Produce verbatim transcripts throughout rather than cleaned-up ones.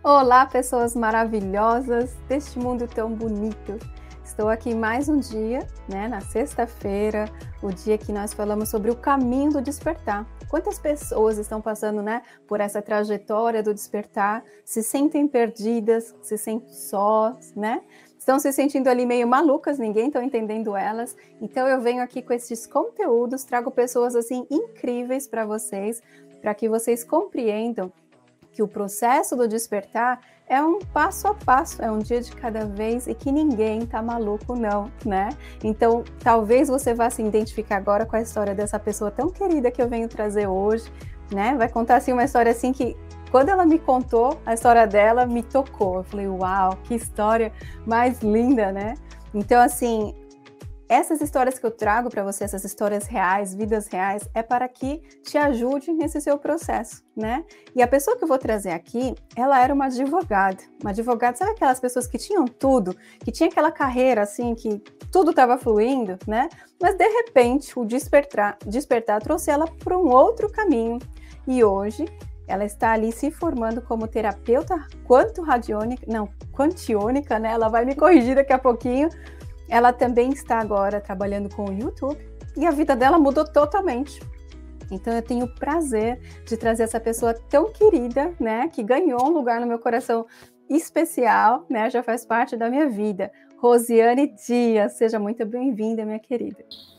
Olá, pessoas maravilhosas deste mundo tão bonito. Estou aqui mais um dia, né, na sexta-feira, o dia que nós falamos sobre o caminho do despertar. Quantas pessoas estão passando, né, por essa trajetória do despertar, se sentem perdidas, se sentem sós, né? Estão se sentindo ali meio malucas, ninguém está entendendo elas. Então eu venho aqui com esses conteúdos, trago pessoas assim incríveis para vocês, para que vocês compreendam que o processo do despertar é um passo a passo, é um dia de cada vez e que ninguém tá maluco não, né? Então, talvez você vá se identificar agora com a história dessa pessoa tão querida que eu venho trazer hoje, né? Vai contar assim uma história assim que quando ela me contou a história dela, me tocou. Eu falei, uau, que história mais linda, né? Então, assim, essas histórias que eu trago para você, essas histórias reais, vidas reais, é para que te ajude nesse seu processo, né? E a pessoa que eu vou trazer aqui, ela era uma advogada. Uma advogada, sabe aquelas pessoas que tinham tudo, que tinha aquela carreira assim, que tudo estava fluindo, né? Mas de repente o despertar, despertar trouxe ela para um outro caminho. E hoje ela está ali se formando como terapeuta quanto-radiônica, não, quantiônica, né? Ela vai me corrigir daqui a pouquinho. Ela também está agora trabalhando com o YouTube e a vida dela mudou totalmente. Então eu tenho o prazer de trazer essa pessoa tão querida, né, que ganhou um lugar no meu coração especial, né, já faz parte da minha vida. Rosiane Dias, seja muito bem-vinda, minha querida.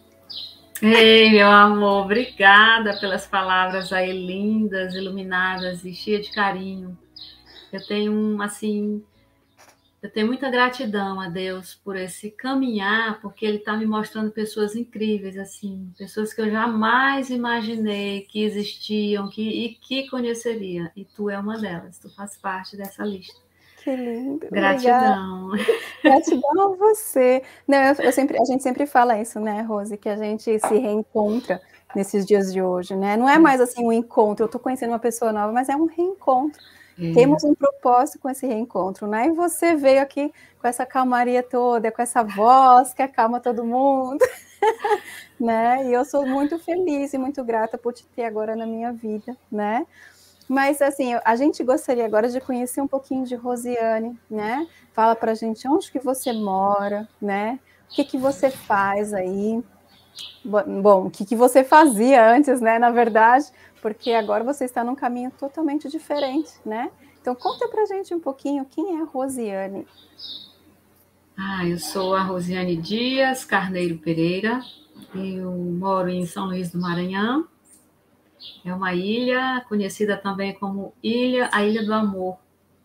Ei, meu amor, obrigada pelas palavras aí lindas, iluminadas e cheias de carinho. Eu tenho um, assim, eu tenho muita gratidão a Deus por esse caminhar, porque Ele está me mostrando pessoas incríveis, assim, pessoas que eu jamais imaginei que existiam que, e que conheceria. E tu é uma delas, tu faz parte dessa lista. Que lindo, Gratidão. Obrigada. Gratidão a você. Não, eu, eu sempre, a gente sempre fala isso, né, Rose, que a gente se reencontra nesses dias de hoje, né? Não é mais assim um encontro, eu tô conhecendo uma pessoa nova, mas é um reencontro. É. Temos um propósito com esse reencontro, né? E você veio aqui com essa calmaria toda, com essa voz que acalma todo mundo, né? E eu sou muito feliz e muito grata por te ter agora na minha vida, né? Mas, assim, a gente gostaria agora de conhecer um pouquinho de Rosiane, né? Fala pra gente onde que você mora, né? O que que você faz aí? Bom, o que que você fazia antes, né? Na verdade, porque agora você está num caminho totalmente diferente, né? Então, conta pra gente um pouquinho quem é a Rosiane. Ah, eu sou a Rosiane Dias Carneiro Pereira, eu moro em São Luís do Maranhão. É uma ilha conhecida também como Ilha, a Ilha do Amor,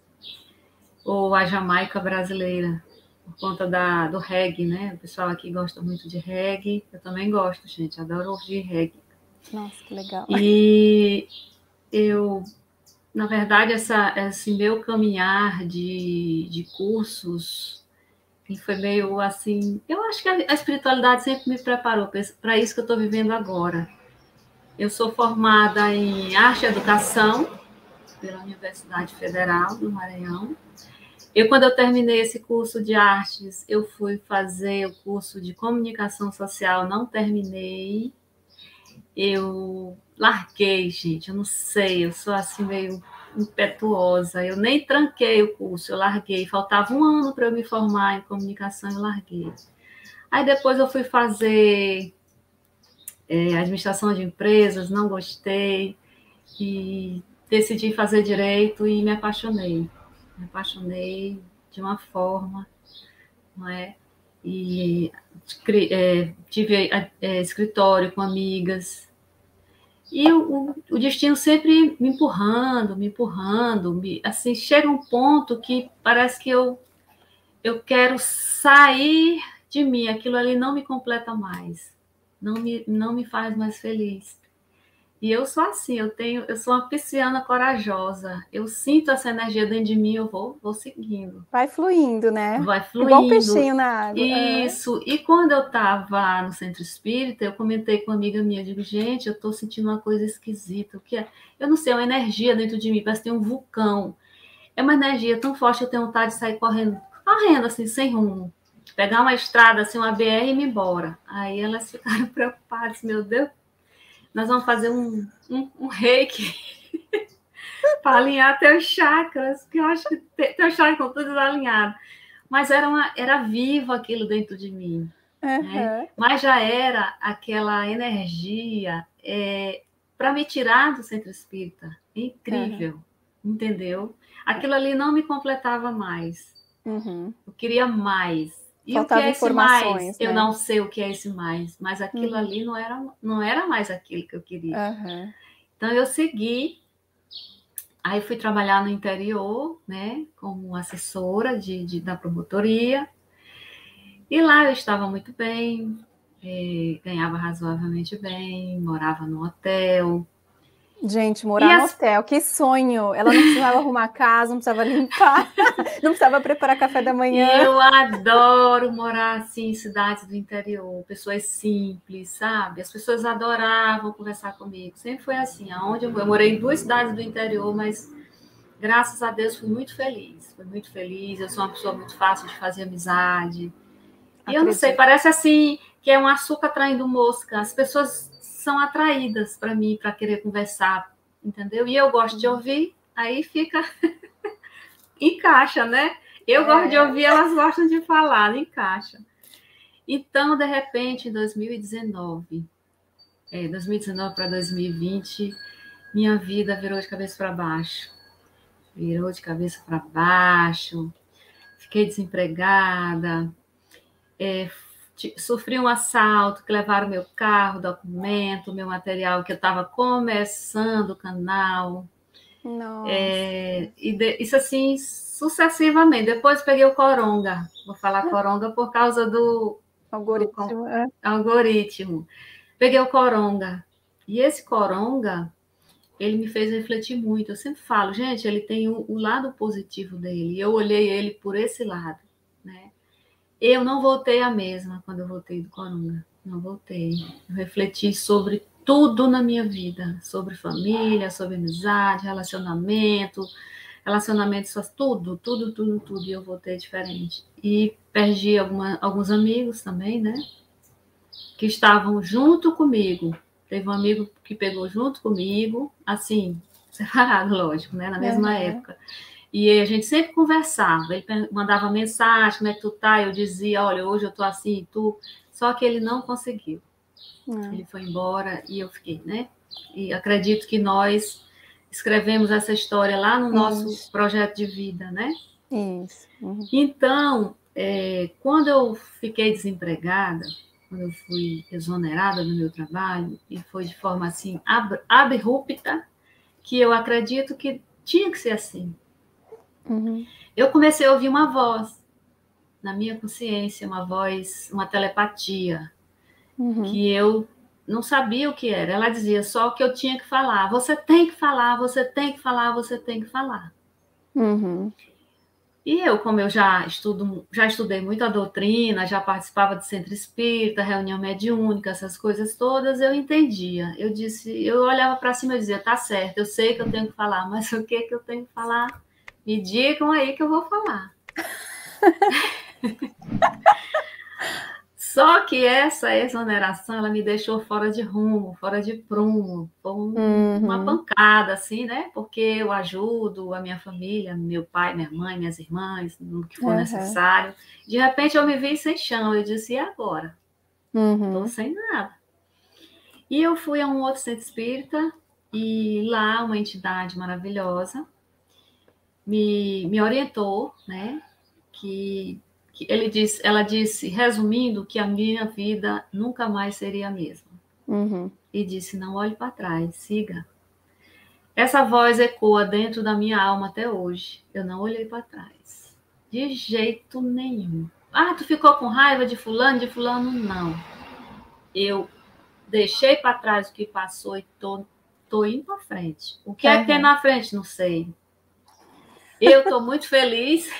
ou a Jamaica brasileira, por conta da, do reggae, né? O pessoal aqui gosta muito de reggae, eu também gosto, gente, adoro ouvir reggae. Nossa, que legal. E eu, na verdade, essa, esse meu caminhar de, de cursos foi meio assim, eu acho que a espiritualidade sempre me preparou para isso que eu estou vivendo agora. Eu sou formada em Arte e Educação pela Universidade Federal do Maranhão. Eu, quando eu terminei esse curso de artes, eu fui fazer o curso de comunicação social, não terminei. Eu larguei, gente, eu não sei, eu sou assim meio impetuosa. Eu nem tranquei o curso, eu larguei. Faltava um ano para eu me formar em comunicação, eu larguei. Aí depois eu fui fazer é, administração de empresas, não gostei, e decidi fazer direito e me apaixonei. Me apaixonei de uma forma, não é? E é, tive é, escritório com amigas. E o, o destino sempre me empurrando, me empurrando. Me, assim, chega um ponto que parece que eu, eu quero sair de mim. Aquilo ali não me completa mais. Não me, não me faz mais feliz. E eu sou assim, eu tenho, eu sou uma pisciana corajosa. Eu sinto essa energia dentro de mim, eu vou, vou seguindo. Vai fluindo, né? Vai fluindo. Igual um peixinho na água. Isso. É. E quando eu estava no centro espírita, eu comentei com uma amiga minha, digo, gente, eu estou sentindo uma coisa esquisita. O que é? Eu não sei, é uma energia dentro de mim, parece que tem um vulcão. É uma energia tão forte que eu tenho vontade de sair correndo, correndo assim, sem rumo. Pegar uma estrada, assim, uma B R e ir embora. Aí elas ficaram preocupadas, meu Deus, nós vamos fazer um, um, um reiki. para alinhar teus chakras, que eu acho que teus chakras estão todos alinhados. Mas era, uma, era vivo aquilo dentro de mim. Uhum. Né? Mas já era aquela energia é, para me tirar do centro espírita. Incrível, uhum. Entendeu? Aquilo ali não me completava mais. Uhum. Eu queria mais. E faltava o que é esse mais? Né? Eu não sei o que é esse mais, mas aquilo uhum. ali não era, não era mais aquilo que eu queria. Uhum. Então eu segui. Aí fui trabalhar no interior, né, como assessora de, de, da promotoria. E lá eu estava muito bem, eh, ganhava razoavelmente bem, morava no hotel. Gente, morar e no as... hotel, que sonho! Ela não precisava arrumar a casa, não precisava limpar, não precisava preparar café da manhã. E eu adoro morar assim em cidades do interior, pessoas simples, sabe? As pessoas adoravam conversar comigo. Sempre foi assim, aonde eu, eu morei em duas cidades do interior, mas graças a Deus fui muito feliz, fui muito feliz. Eu sou uma pessoa muito fácil de fazer amizade. E eu não sei, parece assim que é um açúcar atraindo mosca. As pessoas são atraídas para mim, para querer conversar, entendeu? E eu gosto de ouvir, aí fica... encaixa, né? Eu é. gosto de ouvir, elas gostam de falar, encaixa. Então, de repente, em dois mil e dezenove, é, dois mil e dezenove para dois mil e vinte, minha vida virou de cabeça para baixo. Virou de cabeça para baixo, fiquei desempregada, é, sofri um assalto, que levaram meu carro, documento, meu material, que eu estava começando o canal. Nossa. É, e de, isso assim, sucessivamente. Depois peguei o coronga. Vou falar coronga por causa do algoritmo. Do, é. algoritmo. Peguei o coronga. E esse coronga, ele me fez refletir muito. Eu sempre falo, gente, ele tem o, o lado positivo dele. Eu olhei ele por esse lado, né? Eu não voltei a mesma quando eu voltei do coronga. Não voltei. Eu refleti sobre tudo na minha vida, sobre família, sobre amizade, relacionamento, relacionamento, tudo, tudo, tudo, tudo, e eu voltei diferente. E perdi alguma, alguns amigos também, né, que estavam junto comigo. Teve um amigo que pegou junto comigo, assim, separado, lógico, né, na mesma uhum. época. E a gente sempre conversava, ele mandava mensagem, como é que tu tá? Eu dizia, olha, hoje eu tô assim, tu... Só que ele não conseguiu. Hum. Ele foi embora e eu fiquei, né? E acredito que nós escrevemos essa história lá no nosso Isso. projeto de vida, né? Isso. Uhum. Então, é, quando eu fiquei desempregada, quando eu fui exonerada do meu trabalho, e foi de forma assim ab- abrupta, que eu acredito que tinha que ser assim. Uhum. Eu comecei a ouvir uma voz na minha consciência, uma voz, uma telepatia, uhum. que eu não sabia o que era. Ela dizia só que eu tinha que falar. Você tem que falar, você tem que falar, você tem que falar. Uhum. E eu, como eu já estudo, já estudei muito a doutrina, já participava de centro espírita, reunião mediúnica, essas coisas todas, eu entendia. Eu disse, eu olhava para cima e dizia, tá certo, eu sei que eu tenho que falar, mas o que que eu tenho que falar? Me digam aí que eu vou falar. Só que essa exoneração, ela me deixou fora de rumo, fora de prumo, um, uhum. uma pancada, assim, né? Porque eu ajudo a minha família, meu pai, minha mãe, minhas irmãs, no que for uhum. necessário. De repente eu me vi sem chão, eu disse, e agora? Uhum. Tô sem nada. E eu fui a um outro centro espírita, e lá uma entidade maravilhosa me, me orientou, né? Que... Ele disse, ela disse, resumindo, que a minha vida nunca mais seria a mesma. Uhum. E disse, não olhe para trás, siga. Essa voz ecoa dentro da minha alma até hoje. Eu não olhei para trás. De jeito nenhum. Ah, tu ficou com raiva de fulano, de fulano? Não. Eu deixei para trás o que passou e tô, tô indo para frente. O que uhum. é que tem na frente? Não sei. Eu tô muito feliz...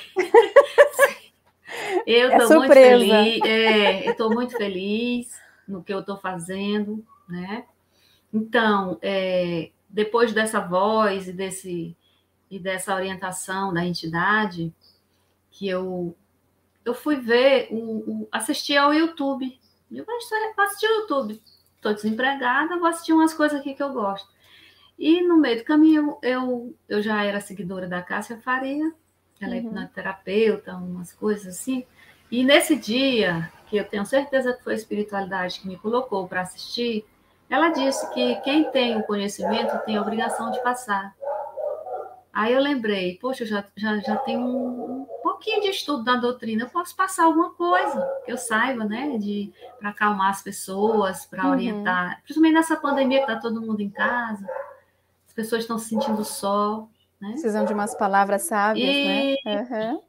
Eu estou é muito feliz, é, eu estou muito feliz no que eu estou fazendo, né? Então, é, depois dessa voz e, desse, e dessa orientação da entidade, que eu, eu fui ver, o, o, assistir ao YouTube. Eu vou assistir ao YouTube. Estou desempregada, vou assistir umas coisas aqui que eu gosto. E no meio do caminho, eu, eu já era seguidora da Cássia Faria, ela é Uhum. hipnoterapeuta, umas coisas assim. E nesse dia, que eu tenho certeza que foi a espiritualidade que me colocou para assistir, ela disse que quem tem o conhecimento tem a obrigação de passar. Aí eu lembrei, poxa, eu já, já, já tenho um, um pouquinho de estudo da doutrina, eu posso passar alguma coisa que eu saiba, né, de para acalmar as pessoas, para Uhum. orientar, principalmente nessa pandemia que está todo mundo em casa, as pessoas estão sentindo sol, né? Precisam de umas palavras sábias, e... né? Uhum.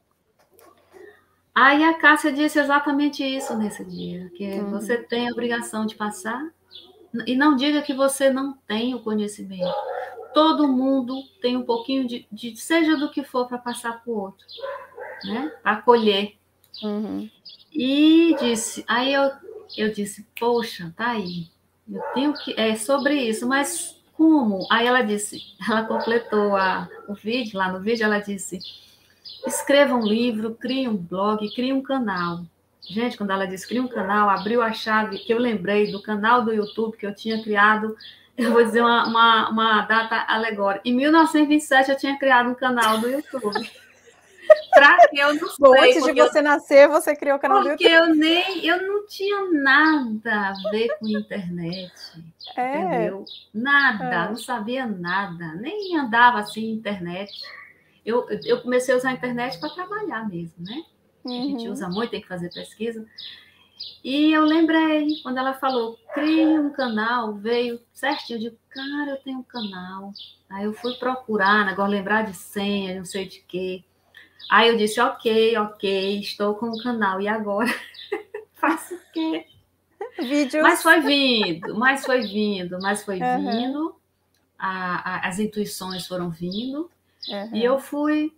Aí a Cássia disse exatamente isso nesse dia, que Uhum. você tem a obrigação de passar, e não diga que você não tem o conhecimento. Todo mundo tem um pouquinho de, de seja do que for, para passar para o outro, né? Para acolher. Uhum. E disse, aí eu, eu disse, poxa, tá aí, eu tenho que, é sobre isso, mas como? Aí ela disse, ela completou a, o vídeo, lá no vídeo ela disse, escreva um livro, crie um blog, crie um canal. Gente, quando ela disse crie um canal, abriu a chave que eu lembrei do canal do YouTube que eu tinha criado. Eu vou dizer uma, uma, uma data alegórica. Em mil novecentos e vinte e sete eu tinha criado um canal do YouTube. Para que eu não sei. Bom, antes de você eu, nascer, você criou o canal do YouTube. Porque eu nem, eu não tinha nada a ver com internet. É. Entendeu? Nada, é. Não sabia nada, nem andava assim internet. Eu, eu comecei a usar a internet para trabalhar mesmo, né? Uhum. A gente usa muito, tem que fazer pesquisa. E eu lembrei, quando ela falou, crie um canal, veio certinho, eu digo, cara, eu tenho um canal. Aí eu fui procurar, agora lembrar de senha, não sei de quê. Aí eu disse, ok, ok, estou com o canal, e agora? Faço o quê? Vídeos. Mas foi vindo, mas foi vindo, mas foi uhum. vindo, a, a, as intuições foram vindo, uhum. e eu fui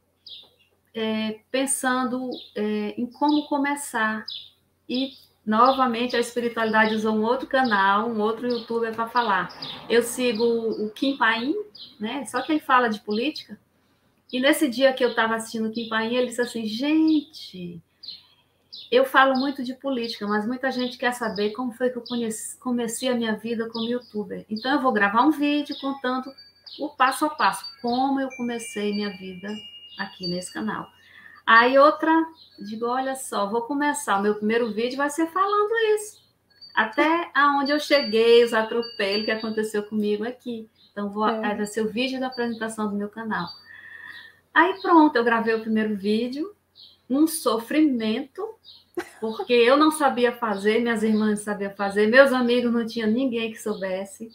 é, pensando é, em como começar. E, novamente, a espiritualidade usou um outro canal, um outro youtuber para falar. Eu sigo o Kim Paim, né? Só que ele fala de política. E nesse dia que eu estava assistindo o Kim Paim, ele disse assim, gente, eu falo muito de política, mas muita gente quer saber como foi que eu conheci, comecei a minha vida como youtuber. Então, eu vou gravar um vídeo contando o passo a passo, como eu comecei minha vida aqui nesse canal. Aí outra, digo, olha só, vou começar, o meu primeiro vídeo vai ser falando isso. Até aonde eu cheguei, os atropelos que aconteceu comigo aqui. Então, vou, é. vai ser o vídeo da apresentação do meu canal. Aí pronto, eu gravei o primeiro vídeo, um sofrimento, porque eu não sabia fazer, minhas irmãs não sabiam fazer, meus amigos não tinha ninguém que soubesse.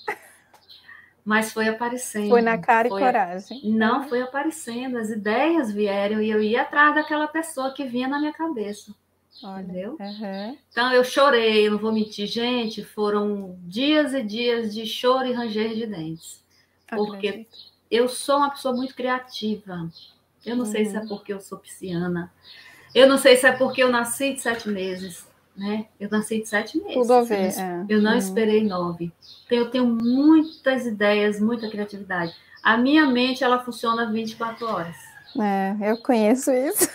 Mas foi aparecendo. Foi na cara foi, e coragem. Não, é. foi aparecendo, as ideias vieram e eu ia atrás daquela pessoa que vinha na minha cabeça. Olha, entendeu? Uhum. Então eu chorei, eu não vou mentir, gente, foram dias e dias de choro e ranger de dentes. Porque Acredito. eu sou uma pessoa muito criativa. Eu não uhum. sei se é porque eu sou pisciana. Eu não sei se é porque eu nasci de sete meses. Né? Eu nasci de sete meses. Tudo a ver. Eu, é. eu não uhum. esperei nove. Então, eu tenho muitas ideias, muita criatividade. A minha mente, ela funciona vinte e quatro horas. É, eu conheço isso.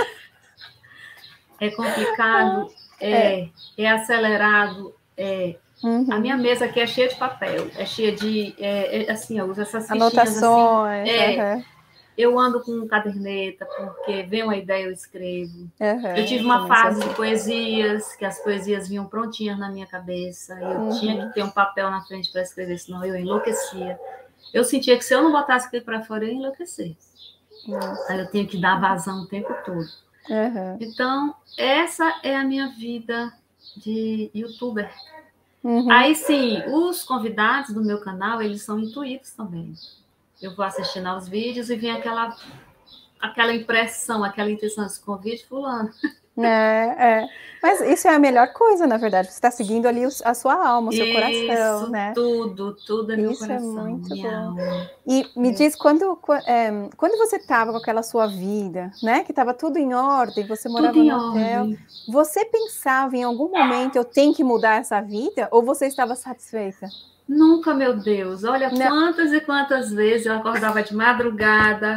É complicado, é, é. é acelerado. É. Uhum. A minha mesa aqui é cheia de papel, é cheia de, é, é, assim, eu uso essas fichinhas anotações. Assim, é, uhum. Eu ando com caderneta, porque vem uma ideia, eu escrevo. Uhum, eu tive uma eu fase assim. de poesias, que as poesias vinham prontinhas na minha cabeça, e eu uhum. tinha que ter um papel na frente para escrever, senão eu enlouquecia. Eu sentia que se eu não botasse aquilo para fora, eu ia enlouquecer. Aí eu tenho que dar vazão o tempo todo. Uhum. Então, essa é a minha vida de youtuber. Uhum. Aí, sim, os convidados do meu canal, eles são intuídos também. Eu vou assistindo aos vídeos e vem aquela, aquela impressão, aquela intenção de convite fulano. É, é. Mas isso é a melhor coisa, na verdade. Você está seguindo ali a sua alma, o seu isso, coração, né? tudo, tudo é meu isso coração. Isso é muito minha bom. Alma. E me é. diz, quando, é, quando você estava com aquela sua vida, né? Que estava tudo em ordem, você morava tudo em no hotel. Ordem. Você pensava em algum momento, eu tenho que mudar essa vida? Ou você estava satisfeita? Nunca, meu Deus. Olha, não. quantas e quantas vezes eu acordava de madrugada,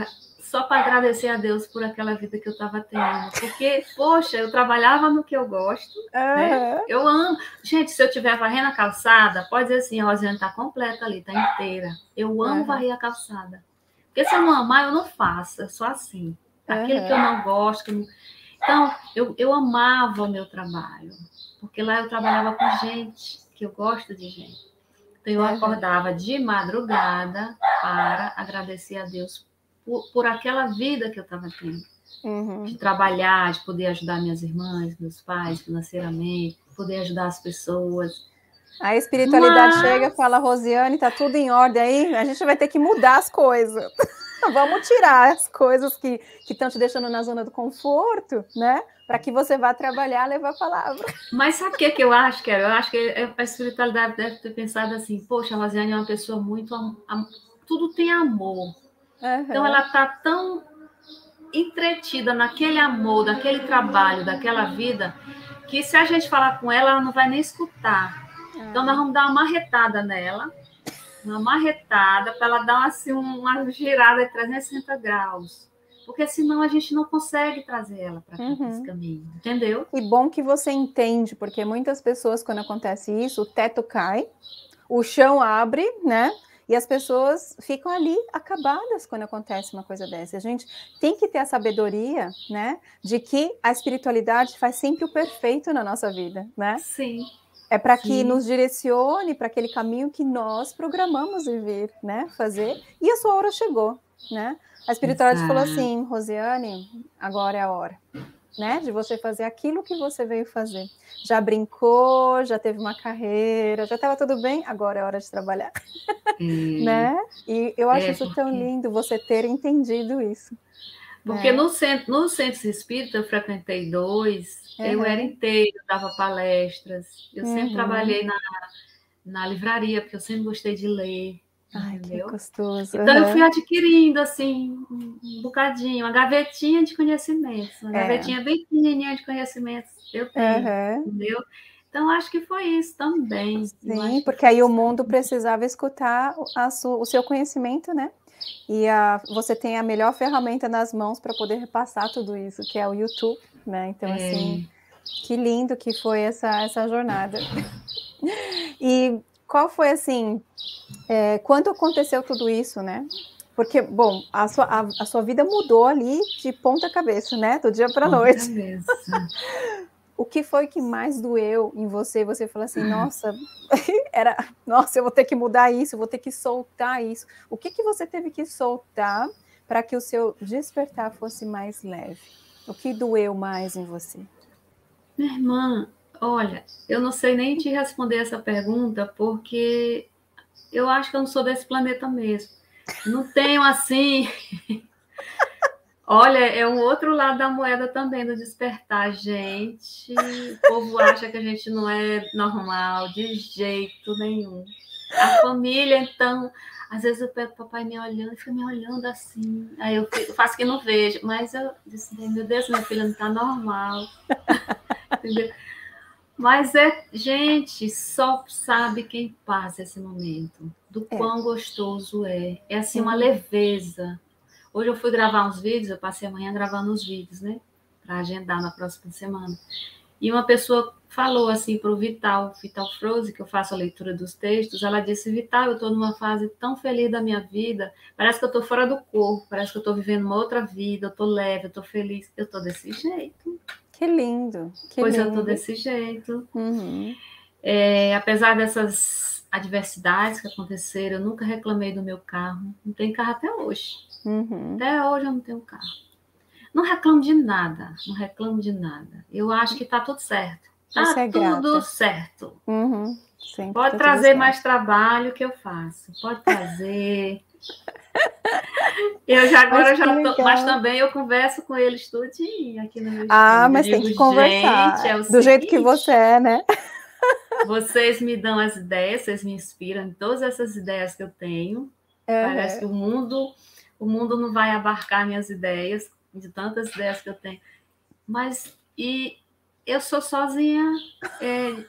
só para agradecer a Deus por aquela vida que eu estava tendo. Porque, poxa, eu trabalhava no que eu gosto, uhum. né? Eu amo. Gente, se eu estiver varrendo a calçada, pode dizer assim, a Rosiane está completa ali, está inteira. Eu amo uhum. varrer a calçada. Porque se eu não amar, eu não faço. É só assim. Aquele uhum. que eu não gosto. Que não... Então, eu, eu amava o meu trabalho. Porque lá eu trabalhava com gente, que eu gosto de gente. Então, eu uhum. acordava de madrugada para agradecer a Deus por, por aquela vida que eu estava tendo. Uhum. De trabalhar, de poder ajudar minhas irmãs, meus pais financeiramente, poder ajudar as pessoas. A espiritualidade Mas... chega e fala, Rosiane, tá tudo em ordem aí, a gente vai ter que mudar as coisas. Vamos tirar as coisas que estão te deixando na zona do conforto, né? Para que você vá trabalhar, levar a palavra. Mas sabe o que, que eu acho, Carol? Eu acho que a espiritualidade deve ter pensado assim, poxa, a Rosiane é uma pessoa muito... Am... Tudo tem amor. Uhum. Então, ela tá tão entretida naquele amor, daquele trabalho, daquela vida, que se a gente falar com ela, ela não vai nem escutar. Uhum. Então, nós vamos dar uma marretada nela, uma marretada, para ela dar assim, uma girada de trezentos e sessenta graus. Porque senão a gente não consegue trazer ela para uhum. esse caminho, entendeu? E bom que você entende, porque muitas pessoas, quando acontece isso, o teto cai, o chão abre, né? E as pessoas ficam ali acabadas quando acontece uma coisa dessa. A gente tem que ter a sabedoria, né? De que a espiritualidade faz sempre o perfeito na nossa vida, né? Sim. É para que nos direcione para aquele caminho que nós programamos viver, né? Fazer. E a sua hora chegou, né? A espiritualidade Exato. Falou assim, Rosiane, agora é a hora, né? De você fazer aquilo que você veio fazer. Já brincou, já teve uma carreira, já estava tudo bem, agora é hora de trabalhar. É. Né? E eu acho é isso porque... tão lindo, você ter entendido isso. Porque é. no, centro, no centro espírita, eu frequentei dois, uhum. eu era inteira, dava palestras, eu uhum. sempre trabalhei na, na livraria, porque eu sempre gostei de ler. Ai, entendeu? Que gostoso. Então, uhum. eu fui adquirindo, assim, um bocadinho, uma gavetinha de conhecimentos, uma é. gavetinha bem pequenininha de conhecimentos, eu tenho, uhum. entendeu? Então, acho que foi isso também. Sim, porque aí o mundo precisava escutar a su, o seu conhecimento, né? E a, você tem a melhor ferramenta nas mãos para poder repassar tudo isso, que é o YouTube, né? Então, é. assim, que lindo que foi essa, essa jornada. E qual foi, assim, é, quando aconteceu tudo isso, né? Porque, bom, a sua, a, a sua vida mudou ali de ponta cabeça, né? Do dia para a noite. O que foi que mais doeu em você? Você falou assim, nossa, era, nossa, eu vou ter que mudar isso, eu vou ter que soltar isso. O que, que você teve que soltar para que o seu despertar fosse mais leve? O que doeu mais em você? Minha irmã, olha, eu não sei nem te responder essa pergunta, porque eu acho que eu não sou desse planeta mesmo. Não tenho assim... Olha, é um outro lado da moeda também, do despertar, gente. O povo acha que a gente não é normal, de jeito nenhum. A família, então, às vezes eu pego o papai me olhando, e fica me olhando assim. Aí eu, fico, eu faço que não vejo, mas eu disse, meu Deus, minha filha não está normal. Entendeu? Mas é, gente, só sabe quem passa esse momento, do é. quão gostoso é. É assim, uma leveza. Hoje eu fui gravar uns vídeos, eu passei a manhã gravando uns vídeos, né? Para agendar na próxima semana. E uma pessoa falou assim para o Vital, Vital Froze, que eu faço a leitura dos textos, ela disse, Vital, eu estou numa fase tão feliz da minha vida, parece que eu estou fora do corpo, parece que eu estou vivendo uma outra vida, eu estou leve, eu estou feliz. Eu estou desse jeito. Que lindo. Que pois lindo. eu estou desse jeito. Uhum. É, apesar dessas adversidades que aconteceram, eu nunca reclamei do meu carro. Não tem carro até hoje. Uhum. Até hoje eu não tenho carro. Não reclamo de nada, não reclamo de nada. Eu acho que está tudo certo. Está é tudo grata. certo. Uhum. Pode tá trazer mais trabalho que eu faço. Pode trazer. Eu já agora mas já tô, mas também eu converso com eles tudinho aqui no meu Ah, estúdio. mas digo, tem que conversar. É do seguinte, jeito que você é, né? Vocês me dão as ideias, vocês me inspiram em todas essas ideias que eu tenho. Uhum. Parece que o mundo, o mundo não vai abarcar minhas ideias, de tantas ideias que eu tenho. Mas e eu sou sozinha. É,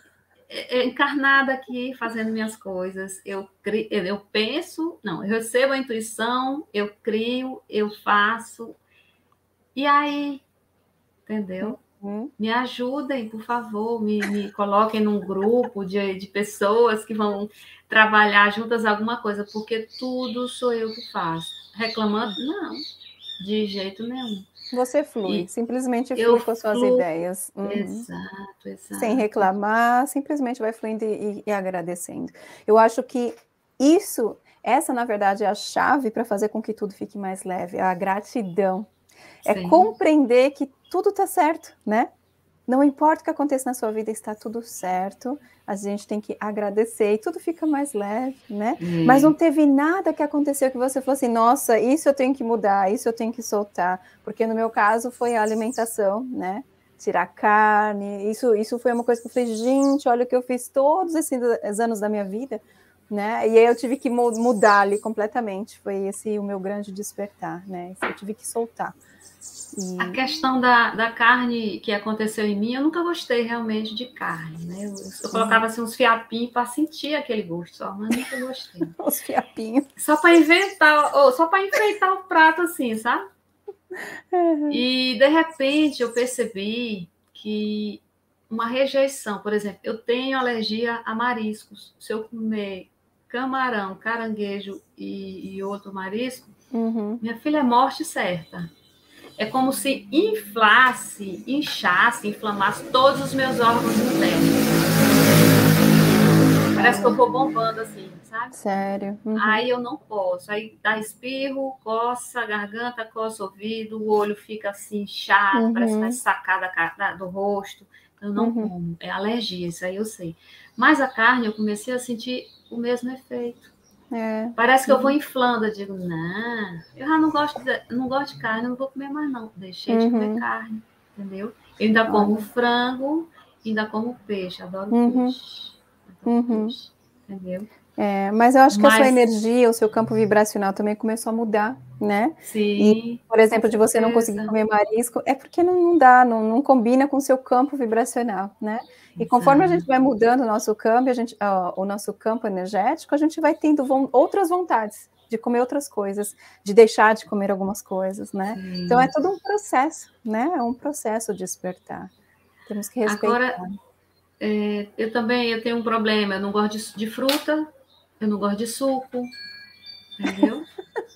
é, é encarnada aqui, fazendo minhas coisas. Eu, crio, eu penso, não, eu recebo a intuição, eu crio, eu faço. E aí, entendeu? Uhum. Me ajudem, por favor, me, me coloquem num grupo de, de pessoas que vão trabalhar juntas alguma coisa, porque tudo sou eu que faço. Reclamando? Não, de jeito nenhum. Você flui, E simplesmente eu flui com as suas fluo. ideias. Uhum. Exato, Sem exato. reclamar, simplesmente vai fluindo e, e agradecendo. Eu acho que isso, essa na verdade é a chave para fazer com que tudo fique mais leve, a gratidão. É Sim. compreender que tudo está certo, né? Não importa o que aconteça na sua vida, está tudo certo, a gente tem que agradecer e tudo fica mais leve, né. Mas não É. teve nada que aconteceu que você falou assim: "Nossa, isso eu tenho que mudar, isso eu tenho que soltar", porque no meu caso foi a alimentação, né, tirar carne, isso isso foi uma coisa que eu falei: "Gente, olha o que eu fiz todos esses anos da minha vida", né, e aí eu tive que mu mudar ali completamente, foi esse o meu grande despertar, né, eu tive que soltar. A E questão da, da carne que aconteceu em mim, eu nunca gostei realmente de carne, né? Eu, eu uhum. colocava assim, uns fiapinhos para sentir aquele gosto só, mas nunca gostei. Os fiapinhos. Só para inventar, ou só para enfeitar o prato assim, sabe? Uhum. E de repente eu percebi que uma rejeição, por exemplo, eu tenho alergia a mariscos. Se eu comer camarão, caranguejo e, e outro marisco, Uhum. minha filha é morte certa. É como se inflasse, inchasse, inflamasse todos os meus órgãos internos. Parece que eu vou bombando assim, sabe? Sério? Uhum. Aí eu não posso. Aí dá espirro, coça a garganta, coça o ouvido, o olho fica assim inchado, parece que vai Uhum. sacar da, do rosto. Eu não Uhum. como. É alergia, isso aí eu sei. Mas a carne eu comecei a sentir o mesmo efeito. É. Parece que eu vou Uhum. inflando. Eu digo, não, eu já não gosto de, não gosto de carne, não vou comer mais não. Deixei de comer Uhum. carne, entendeu? Eu ainda como Olha. frango, ainda como peixe, adoro Uhum. peixe. Adoro Uhum. peixe, entendeu? É, mas eu acho que a sua Mas, energia, o seu campo vibracional também começou a mudar, né. E, sim, por com exemplo, de você não conseguir certeza. comer marisco, é porque não não dá, não não combina com o seu campo vibracional, né. E conforme a gente Exato. vai mudando o nosso câmbio, a gente ó, o nosso campo energético, a gente vai tendo von outras vontades de comer outras coisas, de deixar de comer algumas coisas, né. Então é Sim. todo um processo, né, é um processo despertar. Temos que respeitar. Agora, é, eu também eu tenho um problema, eu não gosto de, de fruta, eu não gosto de suco, entendeu?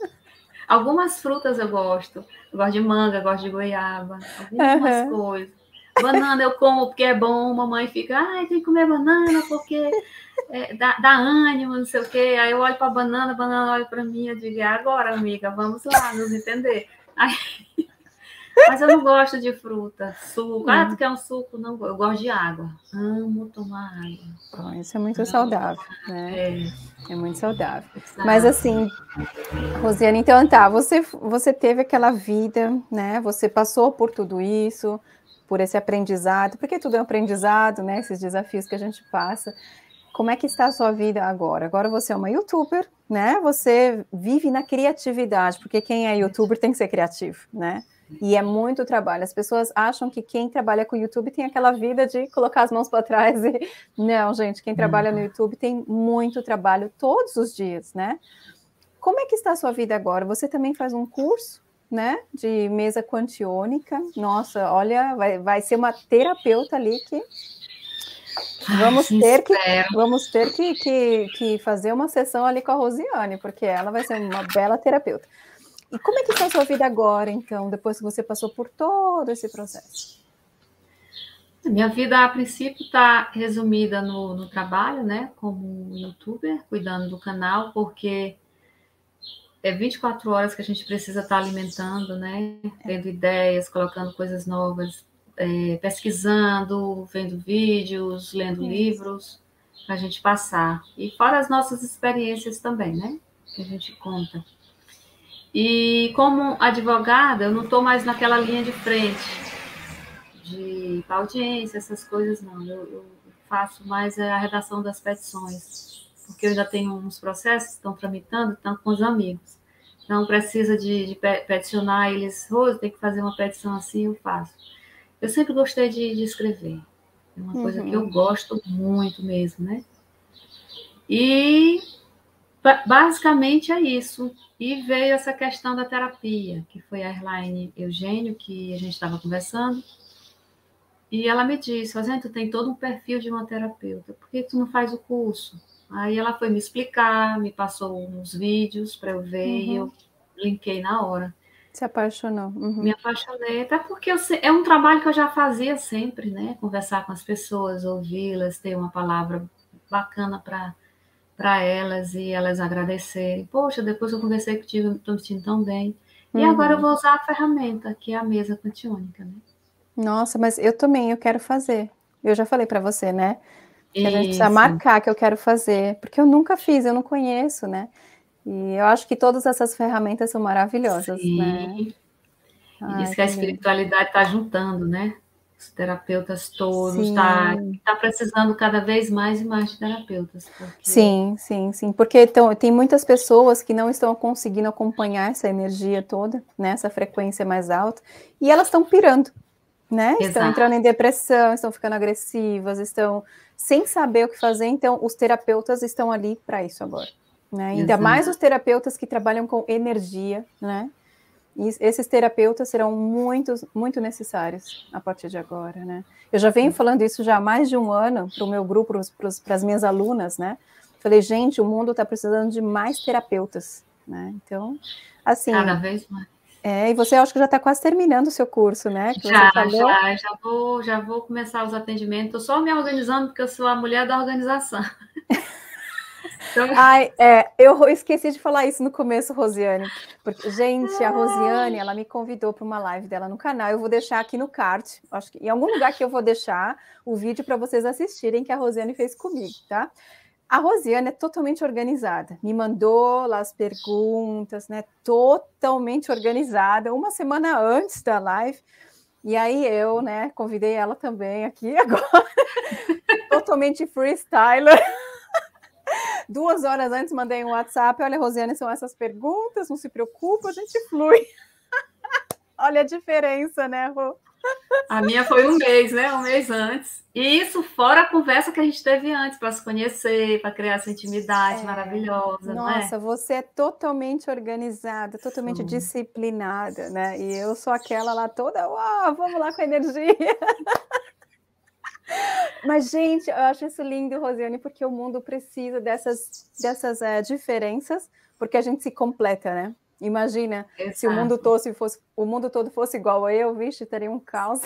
Algumas frutas eu gosto. Eu gosto de manga, eu gosto de goiaba, algumas Aham. coisas. Banana eu como porque é bom, mamãe fica, ai, tem que comer banana porque é, dá, dá ânimo, não sei o quê. Aí eu olho para a banana, a banana olha para mim, eu digo, é agora, amiga, vamos lá, nos entender. Aí, mas eu não gosto de fruta, suco. Ah, tu Hum. quer um suco? Não, eu gosto de água. Amo tomar água. Bom, isso é muito Amo saudável, tomar. né, É, é muito saudável. Mas exato. assim, Rosiane, então tá, você você teve aquela vida, né, você passou por tudo isso, por esse aprendizado, porque tudo é um aprendizado, né, esses desafios que a gente passa. Como é que está a sua vida agora? Agora você é uma youtuber, né, você vive na criatividade, porque quem é youtuber tem que ser criativo, né, e é muito trabalho. As pessoas acham que quem trabalha com YouTube tem aquela vida de colocar as mãos para trás e não, gente, quem trabalha no YouTube tem muito trabalho todos os dias, né. Como é que está a sua vida agora? Você também faz um curso, né, de mesa quantiônica. Nossa, olha, vai vai ser uma terapeuta ali que Ai, vamos ter que sincero. vamos ter que que que fazer uma sessão ali com a Rosiane, porque ela vai ser uma bela terapeuta. E como é que está a sua vida agora então, depois que você passou por todo esse processo? Minha vida, a princípio, está resumida no, no trabalho, né? Como youtuber, cuidando do canal, porque é vinte e quatro horas que a gente precisa estar alimentando, né? Tendo ideias, colocando coisas novas, é, pesquisando, vendo vídeos, lendo Isso. livros, para a gente passar. E fora as nossas experiências também, né? Que a gente conta. E como advogada, eu não estou mais naquela linha de frente de audiência, essas coisas não. Eu, eu faço mais a redação das petições, porque eu ainda tenho uns processos que estão tramitando, estão com os amigos. Então, precisa de, de peticionar, eles, Rose, tem que fazer uma petição assim, eu faço. Eu sempre gostei de, de escrever, É uma uhum. coisa que eu gosto muito mesmo, né? E basicamente é isso. E veio essa questão da terapia, que foi a Erlaine Eugênio, que a gente estava conversando, e ela me disse, Rosane, tu tem todo um perfil de uma terapeuta, por que tu não faz o curso? Aí ela foi me explicar, me passou uns vídeos para eu ver, uhum. e eu linkei na hora. Se apaixonou. Uhum. Me apaixonei, até porque eu, é um trabalho que eu já fazia sempre, né? Conversar com as pessoas, ouvi-las, ter uma palavra bacana para para elas e elas agradecerem. Poxa, depois que eu conversei contigo, eu estou me sentindo tão bem. E uhum. agora eu vou usar a ferramenta, que é a mesa quantiônica, né? Nossa, mas eu também, eu quero fazer. Eu já falei para você, né? Que a gente precisa marcar que eu quero fazer, porque eu nunca fiz, eu não conheço, né? E eu acho que todas essas ferramentas são maravilhosas, Sim. né? E Ai, diz que a espiritualidade está juntando, né? Os terapeutas todos, está tá precisando cada vez mais e mais de terapeutas. Porque... Sim, sim, sim, porque tão, tem muitas pessoas que não estão conseguindo acompanhar essa energia toda, né, essa frequência mais alta, e elas estão pirando, né, Exato. Estão entrando em depressão, estão ficando agressivas, estão sem saber o que fazer, então os terapeutas estão ali para isso agora, né, ainda Exato. Mais os terapeutas que trabalham com energia, né, e esses terapeutas serão muito, muito necessários a partir de agora, né? Eu já venho falando isso já há mais de um ano para o meu grupo, para as minhas alunas, né? Falei, gente, o mundo está precisando de mais terapeutas, né? Então, assim... Cada vez mais. É, e você acho que já está quase terminando o seu curso, né? Que já, você falou. já, já vou, já vou começar os atendimentos. Estou só me organizando porque eu sou a mulher da organização. Então... Ai, é, eu esqueci de falar isso no começo, Rosiane, porque, gente, a Rosiane, ela me convidou para uma live dela no canal, eu vou deixar aqui no card, acho que em algum lugar que eu vou deixar o vídeo para vocês assistirem que a Rosiane fez comigo, tá? A Rosiane é totalmente organizada, me mandou lá as perguntas, né, totalmente organizada, uma semana antes da live, e aí eu, né, convidei ela também aqui agora, totalmente freestyler. Duas horas antes mandei um WhatsApp, olha, Rosiane, são essas perguntas, não se preocupa, a gente flui. Olha a diferença, né, Rô? A minha foi um mês, né, um mês antes. E isso fora a conversa que a gente teve antes, para se conhecer, para criar essa intimidade é, maravilhosa, nossa, né? você é totalmente organizada, totalmente sou. disciplinada, né? E eu sou aquela lá toda, uau, vamos lá com a energia. Mas, gente, eu acho isso lindo, Rosiane, porque o mundo precisa dessas, dessas é, diferenças, porque a gente se completa, né? Imagina, Exato. se o mundo todo fosse, o mundo todo fosse igual a eu, vixe, teria um caos.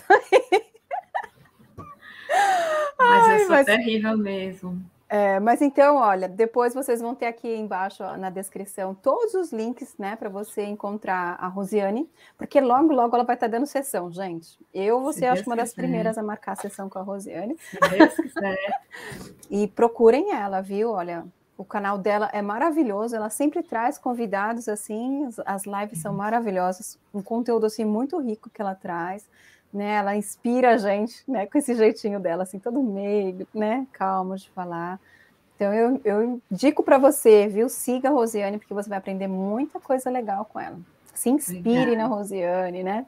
Mas Ai, eu sou mas, terrível mesmo. É, mas então, olha, depois vocês vão ter aqui embaixo ó, na descrição todos os links, né, para você encontrar a Rosiane, porque logo, logo ela vai estar dando sessão, gente. Eu vou ser, acho que uma das primeiras a marcar a sessão com a Rosiane. Se Deus quiser. E procurem ela, viu? Olha, o canal dela é maravilhoso, ela sempre traz convidados assim, as, as lives são maravilhosas, um conteúdo assim muito rico que ela traz, né? Ela inspira a gente, né? Com esse jeitinho dela, assim, todo meio, né? Calmo de falar. Então eu, eu indico para você, viu? Siga a Rosiane, porque você vai aprender muita coisa legal com ela. Se inspire Obrigada. na Rosiane, né?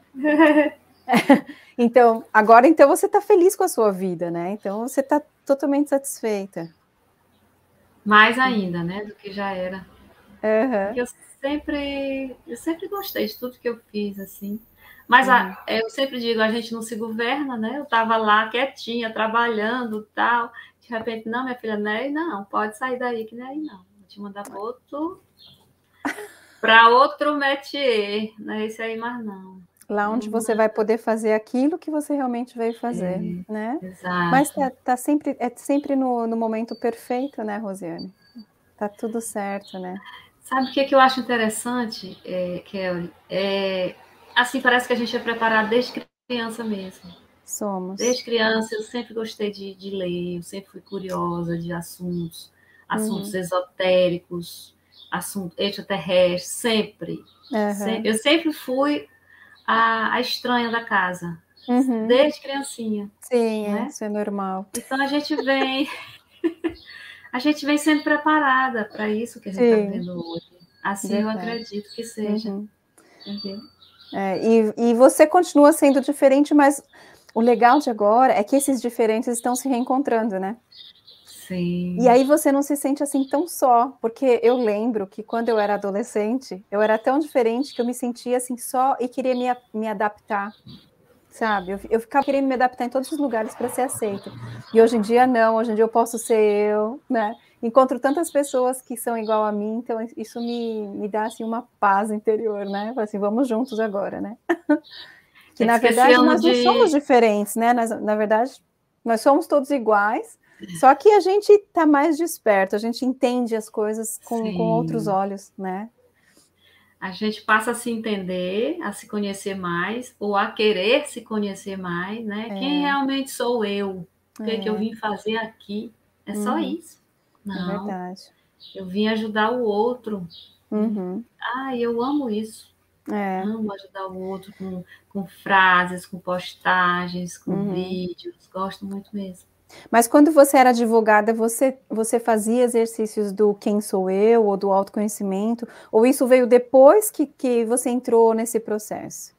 Então, agora então você está feliz com a sua vida, né? Então você está totalmente satisfeita. Mais ainda, né, do que já era. Uhum. Porque eu sempre, eu sempre gostei de tudo que eu fiz, assim. Mas uhum. a, eu sempre digo, a gente não se governa, né? Eu estava lá quietinha, trabalhando e tal. De repente, não, minha filha, não é aí, não. Pode sair daí, que não é aí, não. Vou te mandar para outro, para outro métier. Não é esse aí mais, não. Lá onde você vai poder fazer aquilo que você realmente veio fazer, é, né? Exato. Mas tá, tá sempre, é sempre no, no momento perfeito, né, Rosiane? Tá tudo certo, né? Sabe o que, que eu acho interessante, é, Kelly? É, assim, parece que a gente é preparado desde criança mesmo. Somos. Desde criança eu sempre gostei de, de ler, eu sempre fui curiosa de assuntos, assuntos uhum. esotéricos, assuntos extraterrestres, sempre, uhum. sempre. Eu sempre fui a, a estranha da casa, uhum. desde criancinha. Sim, né? Isso é normal. Então a gente vem, a gente vem sendo preparada para isso que a gente está vivendo hoje. Assim Verdade. eu acredito que seja. Uhum. Entendeu? É, e, e você continua sendo diferente, mas o legal de agora é que esses diferentes estão se reencontrando, né? Sim. E aí você não se sente assim tão só, porque eu lembro que quando eu era adolescente, eu era tão diferente que eu me sentia assim só e queria me, me adaptar, sabe? Eu, eu ficava querendo me adaptar em todos os lugares para ser aceita. E hoje em dia não, hoje em dia eu posso ser eu, né? Encontro tantas pessoas que são igual a mim, então isso me, me dá assim uma paz interior, né? Assim, vamos juntos agora, né? Que na verdade nós não somos diferentes, né? Nós, na verdade, nós somos todos iguais, só que a gente está mais desperto, a gente entende as coisas com, com outros olhos, né? A gente passa a se entender, a se conhecer mais, ou a querer se conhecer mais, né? É. Quem realmente sou eu? O que é que eu vim fazer aqui? É só uhum. isso. Não, é verdade. Eu vim ajudar o outro. Uhum. Ah, eu amo isso. É. Amo ajudar o outro com, com frases, com postagens, com uhum. vídeos. Gosto muito mesmo. Mas quando você era advogada, você, você fazia exercícios do quem sou eu, ou do autoconhecimento? Ou isso veio depois que, que você entrou nesse processo?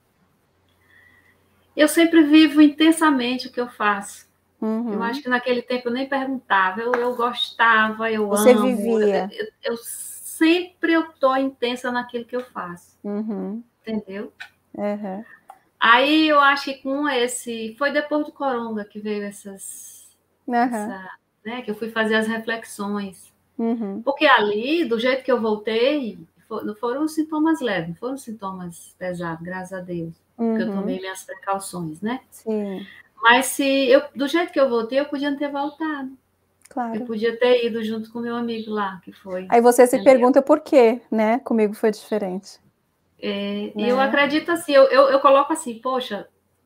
Eu sempre vivo intensamente o que eu faço. Uhum. Eu acho que naquele tempo eu nem perguntava, eu, eu gostava, eu você amo. Você vivia. Eu, eu, eu sempre eu tô intensa naquilo que eu faço. Uhum. Entendeu? Uhum. Aí eu acho que com esse... Foi depois do Coronga que veio essas... Uhum. Essa, né, que eu fui fazer as reflexões. Uhum. Porque ali, do jeito que eu voltei, não foram sintomas leves, não foram sintomas pesados, graças a Deus. Uhum. Porque eu tomei minhas precauções, né? Sim. Mas se eu, do jeito que eu voltei, eu podia não ter voltado. Claro. Eu podia ter ido junto com meu amigo lá, que foi. Aí você se entendeu? Pergunta por quê, né? Comigo foi diferente. É, né? E eu acredito assim, eu, eu, eu coloco assim, poxa,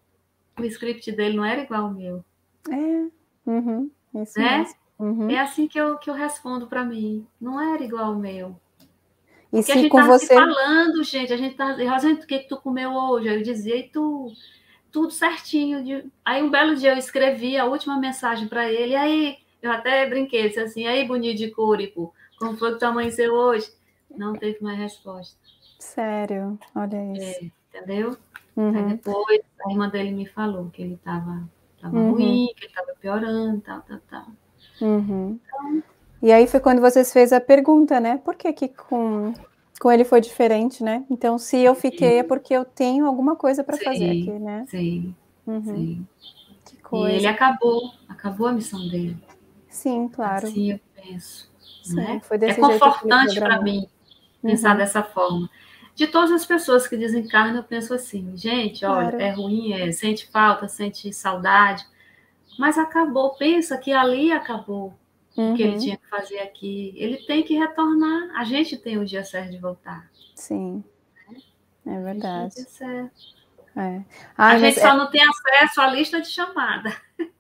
o script dele não era igual ao meu. É. Uhum, isso né? mesmo. Uhum. É assim que eu, que eu respondo para mim. Não era igual ao meu. E Porque se a gente com tá você... se falando, gente. A gente tá... Rosângela, o que tu comeu hoje? Eu dizia, e tu... Tudo certinho. De... Aí um belo dia eu escrevi a última mensagem para ele. E aí, eu até brinquei, disse assim, aí, bonito de Cúrico, como foi que tu amanheceu hoje? Não teve mais resposta. Sério? Olha isso. É, entendeu? Uhum. Aí depois a irmã dele me falou que ele estava tava uhum. ruim, que ele estava piorando, tal, tal, tal. Uhum. Então... E aí foi quando você fez a pergunta, né? Por que que com, com ele foi diferente, né? Então, se eu fiquei é porque eu tenho alguma coisa para fazer aqui, né? Sim, uhum. sim. Que coisa. E ele acabou, acabou a missão dele. Sim, claro. Assim eu penso. Sim, né? foi desse é jeito confortante para mim pensar uhum. dessa forma. De todas as pessoas que desencarnam, eu penso assim, gente, olha, claro. É ruim, é, sente falta, sente saudade, mas acabou, pensa que ali acabou. Uhum. O que ele tinha que fazer aqui. Ele tem que retornar. A gente tem o dia certo de voltar. Sim. É verdade. A gente, certo. É. Ai, a gente só é... não tem acesso à lista de chamada.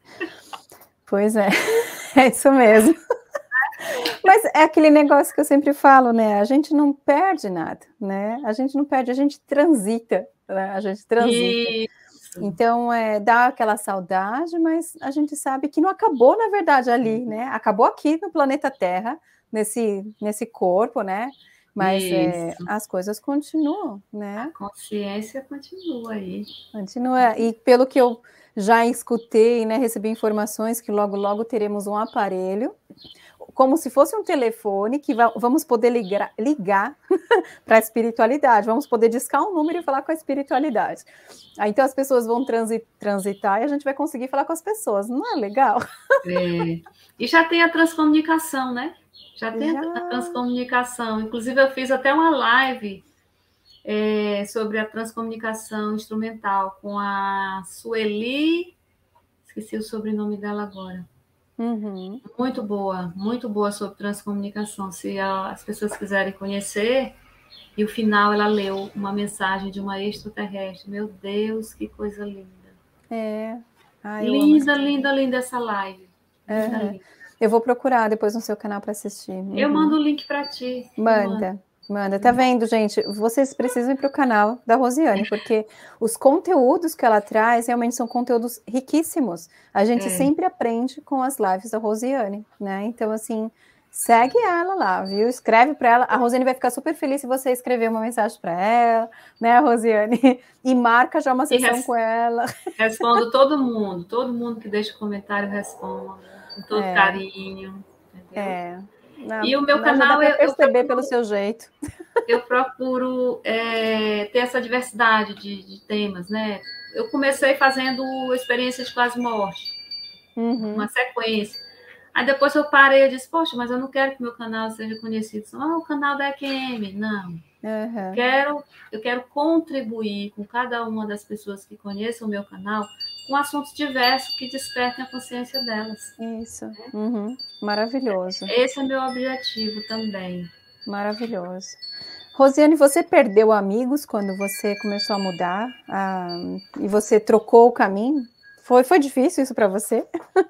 Pois é. É isso mesmo. Mas é aquele negócio que eu sempre falo, né? A gente não perde nada, né? A gente não perde, a gente transita, né? A gente transita. Isso. Então, é, dá aquela saudade, mas a gente sabe que não acabou, na verdade, ali, né? Acabou aqui no planeta Terra, nesse, nesse corpo, né? Mas é, as coisas continuam, né? A consciência continua aí. Continua. E pelo que eu já escutei, né? Recebi informações que logo, logo teremos um aparelho, como se fosse um telefone, que vamos poder ligar, ligar para a espiritualidade, vamos poder discar um número e falar com a espiritualidade. Aí, então as pessoas vão transi transitar e a gente vai conseguir falar com as pessoas, não é legal? É. E já tem a transcomunicação, né? Já tem já. a transcomunicação. Inclusive, eu fiz até uma live é, sobre a transcomunicação instrumental com a Sueli, esqueci o sobrenome dela agora. Uhum. Muito boa, muito boa sobre transcomunicação. Se as pessoas quiserem conhecer, e o final ela leu uma mensagem de uma extraterrestre. Meu Deus, que coisa linda. É. Ai, linda, linda, linda essa live. Linda, é. linda. Eu vou procurar depois no seu canal para assistir. Uhum. Eu mando o link para ti. Manda. Manda, tá vendo, gente? Vocês precisam ir para o canal da Rosiane, porque os conteúdos que ela traz realmente são conteúdos riquíssimos. A gente é. sempre aprende com as lives da Rosiane, né? Então, assim, Segue ela lá, viu? Escreve para ela. A Rosiane vai ficar super feliz se você escrever uma mensagem para ela, né, Rosiane? E marca já uma sessão res... com ela. Respondo todo mundo, todo mundo que deixa comentário respondo, com todo é. carinho, entendeu? É. Não, e o meu canal dá pra perceber eu procuro, pelo seu jeito. Eu procuro é, ter essa diversidade de, de temas, né? Eu comecei fazendo experiência de quase morte, uhum. uma sequência. Aí depois eu parei e disse, poxa, mas eu não quero que meu canal seja conhecido só ah, o canal da E Q M. Não. Uhum. Quero, eu quero contribuir com cada uma das pessoas que conheçam o meu canal com assuntos diversos que despertem a consciência delas. Isso. Né? Uhum. Maravilhoso. Esse é meu objetivo também. Maravilhoso. Rosiane, você perdeu amigos quando você começou a mudar ah, e você trocou o caminho? Foi, foi difícil isso para você?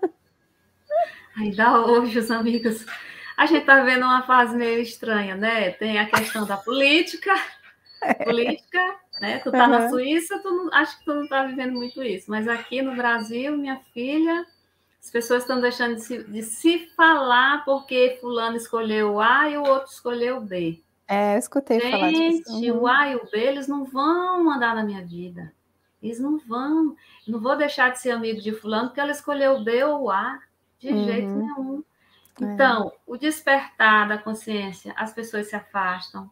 Ainda hoje, os amigos... A gente está vivendo uma fase meio estranha, né? Tem a questão da política, é. política, né? Tu tá uhum. na Suíça, tu não, acho que tu não tá vivendo muito isso. Mas aqui no Brasil, minha filha, as pessoas estão deixando de se, de se falar porque fulano escolheu o A e o outro escolheu o B. É, eu escutei gente, falar disso. Gente, uhum. o A e o B, eles não vão mandar na minha vida. Eles não vão. Eu não vou deixar de ser amigo de fulano porque ela escolheu o B ou o A. De uhum. jeito nenhum. Então, é. o despertar da consciência, as pessoas se afastam.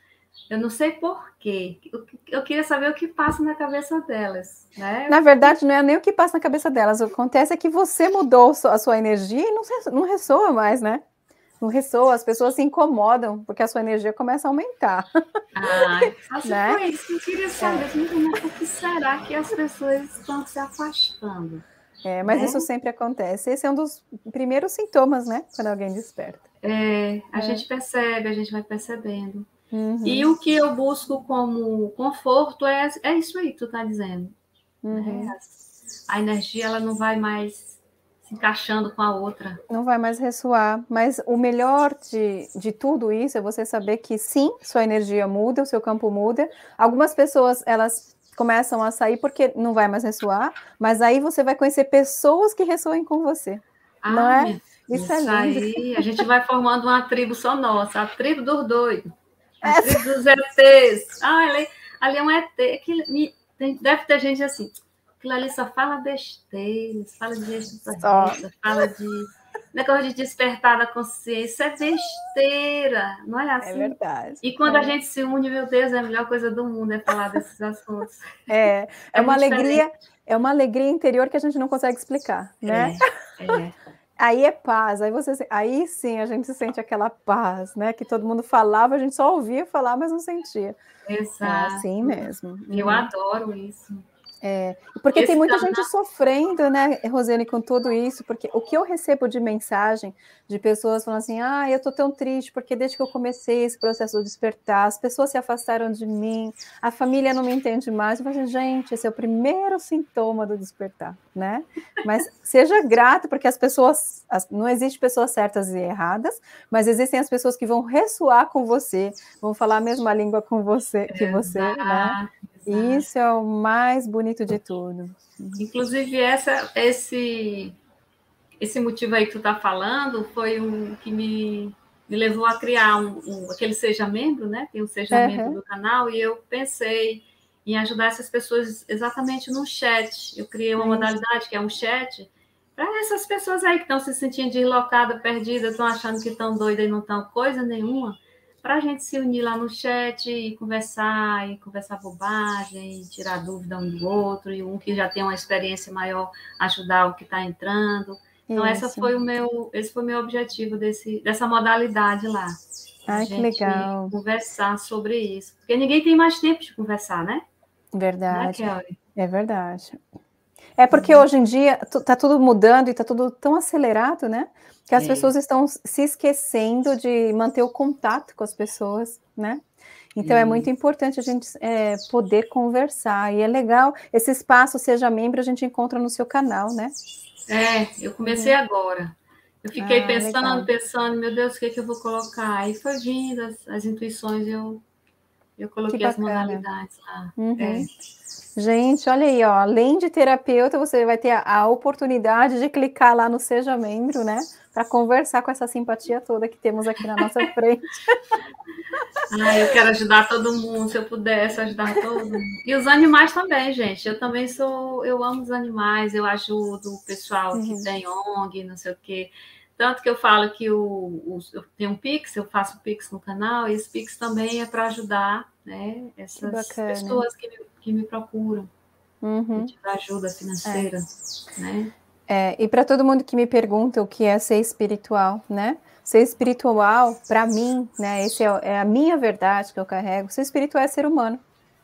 Eu não sei por quê. Eu, eu queria saber o que passa na cabeça delas. Né? Na verdade, não é nem o que passa na cabeça delas. O que acontece é que você mudou a sua energia e não, não ressoa mais, né? Não ressoa, as pessoas se incomodam, porque a sua energia começa a aumentar. Ah, só né? foi isso que eu queria saber. É. Por que será que as pessoas estão se afastando? É, mas né? isso sempre acontece. Esse é um dos primeiros sintomas, né? Quando alguém desperta. É, a é. gente percebe, a gente vai percebendo. Uhum. E o que eu busco como conforto é, é isso aí que tu tá dizendo. Uhum. Né? A energia, ela não vai mais se encaixando com a outra. Não vai mais ressoar. Mas o melhor de, de tudo isso é você saber que sim, sua energia muda, o seu campo muda. Algumas pessoas, elas... começam a sair porque não vai mais ressoar, mas aí você vai conhecer pessoas que ressoam com você, ah, não é? Minha, isso, isso é lindo. Aí, a gente vai formando uma tribo só nossa, a tribo dos doidos, a Essa... tribo dos E Tês. Ah, ali, ali é um E T, que deve ter gente assim, aquilo ali só fala besteira, fala de gente superfície, fala de negócio de despertar da consciência, é besteira, não é assim? É verdade. E quando é. a gente se une, meu Deus, é a melhor coisa do mundo é falar desses assuntos. É, é, é uma alegria, diferente. é uma alegria interior que a gente não consegue explicar, né? É, é. Aí é paz, aí, você, aí sim a gente sente aquela paz, né? Que todo mundo falava, a gente só ouvia falar, mas não sentia. Exato. É assim mesmo. Eu uhum. adoro isso. É, porque Esse tem muita canal... gente sofrendo, né, Rosiane, com tudo isso, porque o que eu recebo de mensagem de pessoas falando assim, ah, eu tô tão triste, porque desde que eu comecei esse processo de despertar, as pessoas se afastaram de mim, a família não me entende mais, eu falo assim, gente, esse é o primeiro sintoma do despertar, né, mas seja grato, porque as pessoas, as, não existe pessoas certas e erradas, mas existem as pessoas que vão ressoar com você, vão falar a mesma língua com você, que você, Exato. né, isso é o mais bonito de tudo. Inclusive, essa, esse, esse motivo aí que tu está falando foi um que me, me levou a criar um, um, aquele Seja Membro, né? Tem o Seja uhum. Membro do canal, e eu pensei em ajudar essas pessoas exatamente no chat. Eu criei uma é modalidade que é um chat para essas pessoas aí que estão se sentindo deslocadas, perdidas, estão achando que estão doidas e não estão coisa nenhuma, para a gente se unir lá no chat e conversar, e conversar bobagem, e tirar dúvida um do outro, e um que já tem uma experiência maior ajudar o que está entrando. Então, essa foi o meu, esse foi o meu objetivo desse, dessa modalidade lá. Ai, que legal. Conversar sobre isso. Porque ninguém tem mais tempo de conversar, né? Verdade. Não é, é verdade. É porque uhum. hoje em dia está tudo mudando e está tudo tão acelerado, né? Que as é. pessoas estão se esquecendo de manter o contato com as pessoas, né? Então, é, é muito importante a gente é, poder conversar. E é legal, esse espaço, Seja Membro, a gente encontra no seu canal, né? É, eu comecei uhum. agora. Eu fiquei ah, pensando, legal. pensando, meu Deus, o que, é que eu vou colocar? Aí foi vindo as, as intuições, eu, eu coloquei as modalidades lá. Uhum. É. Gente, olha aí, ó, além de terapeuta, você vai ter a, a oportunidade de clicar lá no Seja Membro, né? para conversar com essa simpatia toda que temos aqui na nossa frente. Ah, eu quero ajudar todo mundo, se eu pudesse ajudar todo mundo. E os animais também, gente. Eu também sou, eu amo os animais, eu ajudo o pessoal que uhum. tem O N G, não sei o quê. Tanto que eu falo que o, o, eu tenho um Pix, eu faço Pix no canal, e esse Pix também é para ajudar, né, essas pessoas que me, que me procuram, uhum. de ajuda financeira, é. né? É, e para todo mundo que me pergunta o que é ser espiritual, né? Ser espiritual, para mim, né? Essa é, é a minha verdade que eu carrego. Ser espiritual é ser humano.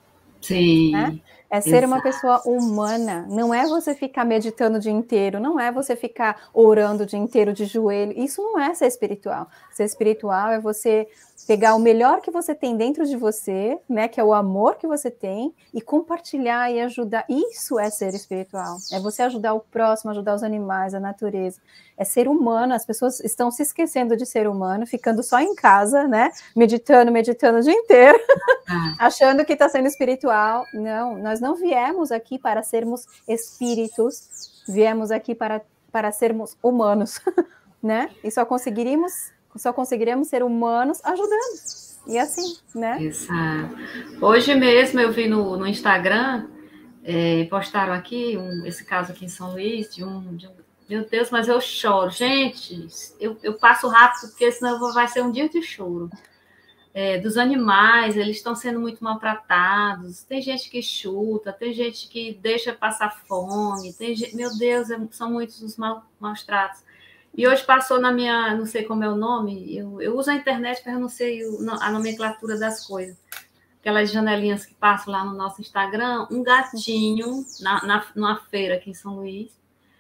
Sim. Né? É ser Exato. Uma pessoa humana. Não é você ficar meditando o dia inteiro. Não é você ficar orando o dia inteiro de joelho. Isso não é ser espiritual. Ser espiritual é você pegar o melhor que você tem dentro de você, né? Que é o amor que você tem, e compartilhar e ajudar. Isso é ser espiritual. É você ajudar o próximo, ajudar os animais, a natureza. É ser humano. As pessoas estão se esquecendo de ser humano, ficando só em casa, né? Meditando, meditando o dia inteiro, achando que está sendo espiritual. Não, nós não viemos aqui para sermos espíritos, viemos aqui para, para sermos humanos, né? E só conseguiríamos, só conseguiremos ser humanos ajudando. E assim, né? Exato. Hoje mesmo eu vi no, no Instagram, é, postaram aqui, um, esse caso aqui em São Luís, de um, de um meu Deus, mas eu choro. Gente, eu, eu passo rápido, porque senão vai ser um dia de choro. É, dos animais, eles estão sendo muito maltratados. Tem gente que chuta, tem gente que deixa passar fome. Tem gente, meu Deus, são muitos os mal, maus tratos. E hoje passou na minha, não sei como é o nome, eu, eu uso a internet, mas eu não sei o, a nomenclatura das coisas. Aquelas janelinhas que passam lá no nosso Instagram, um gatinho na, na, numa feira aqui em São Luís.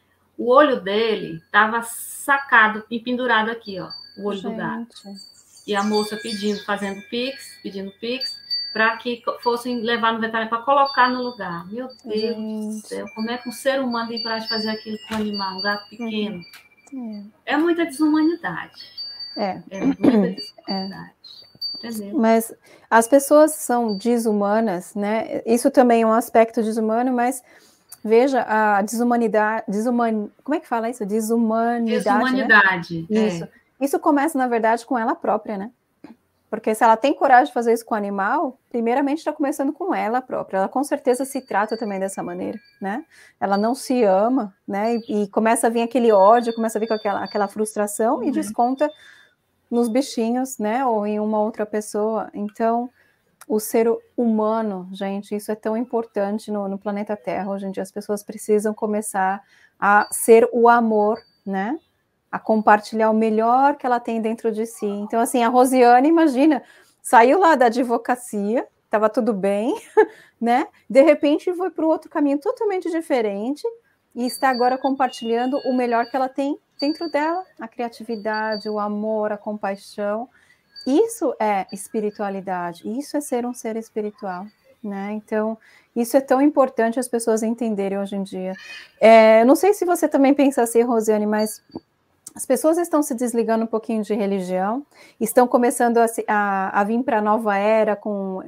O olho dele estava sacado e pendurado aqui, ó, o olho gente. do gato. E a moça pedindo, fazendo pix, pedindo pix, para que fossem levar no veterinário para colocar no lugar. Meu Deus gente. do céu, como é que um ser humano tem coragem de fazer aquilo com um animal, um gato pequeno? Uhum. É. é muita desumanidade. É. É muita desumanidade. É. Entendeu? Mas as pessoas são desumanas, né? Isso também é um aspecto desumano, mas veja a desumanidade, desuman... como é que fala isso? Desumanidade. Desumanidade. Né? Isso. É. Isso começa, na verdade, com ela própria, né? Porque se ela tem coragem de fazer isso com o animal, primeiramente está começando com ela própria. Ela com certeza se trata também dessa maneira, né? Ela não se ama, né? E, e começa a vir aquele ódio, começa a vir com aquela, aquela frustração uhum. e desconta nos bichinhos, né? Ou em uma outra pessoa. Então, o ser humano, gente, isso é tão importante no, no planeta Terra. Hoje em dia as pessoas precisam começar a ser o amor, né? A compartilhar o melhor que ela tem dentro de si. Então, assim, a Rosiane, imagina, saiu lá da advocacia, estava tudo bem, né? De repente foi para um outro caminho totalmente diferente e está agora compartilhando o melhor que ela tem dentro dela, a criatividade, o amor, a compaixão. Isso é espiritualidade, isso é ser um ser espiritual, né? Então, isso é tão importante as pessoas entenderem hoje em dia. É, não sei se você também pensa assim, Rosiane, mas as pessoas estão se desligando um pouquinho de religião, estão começando a, a, a vir para a nova era com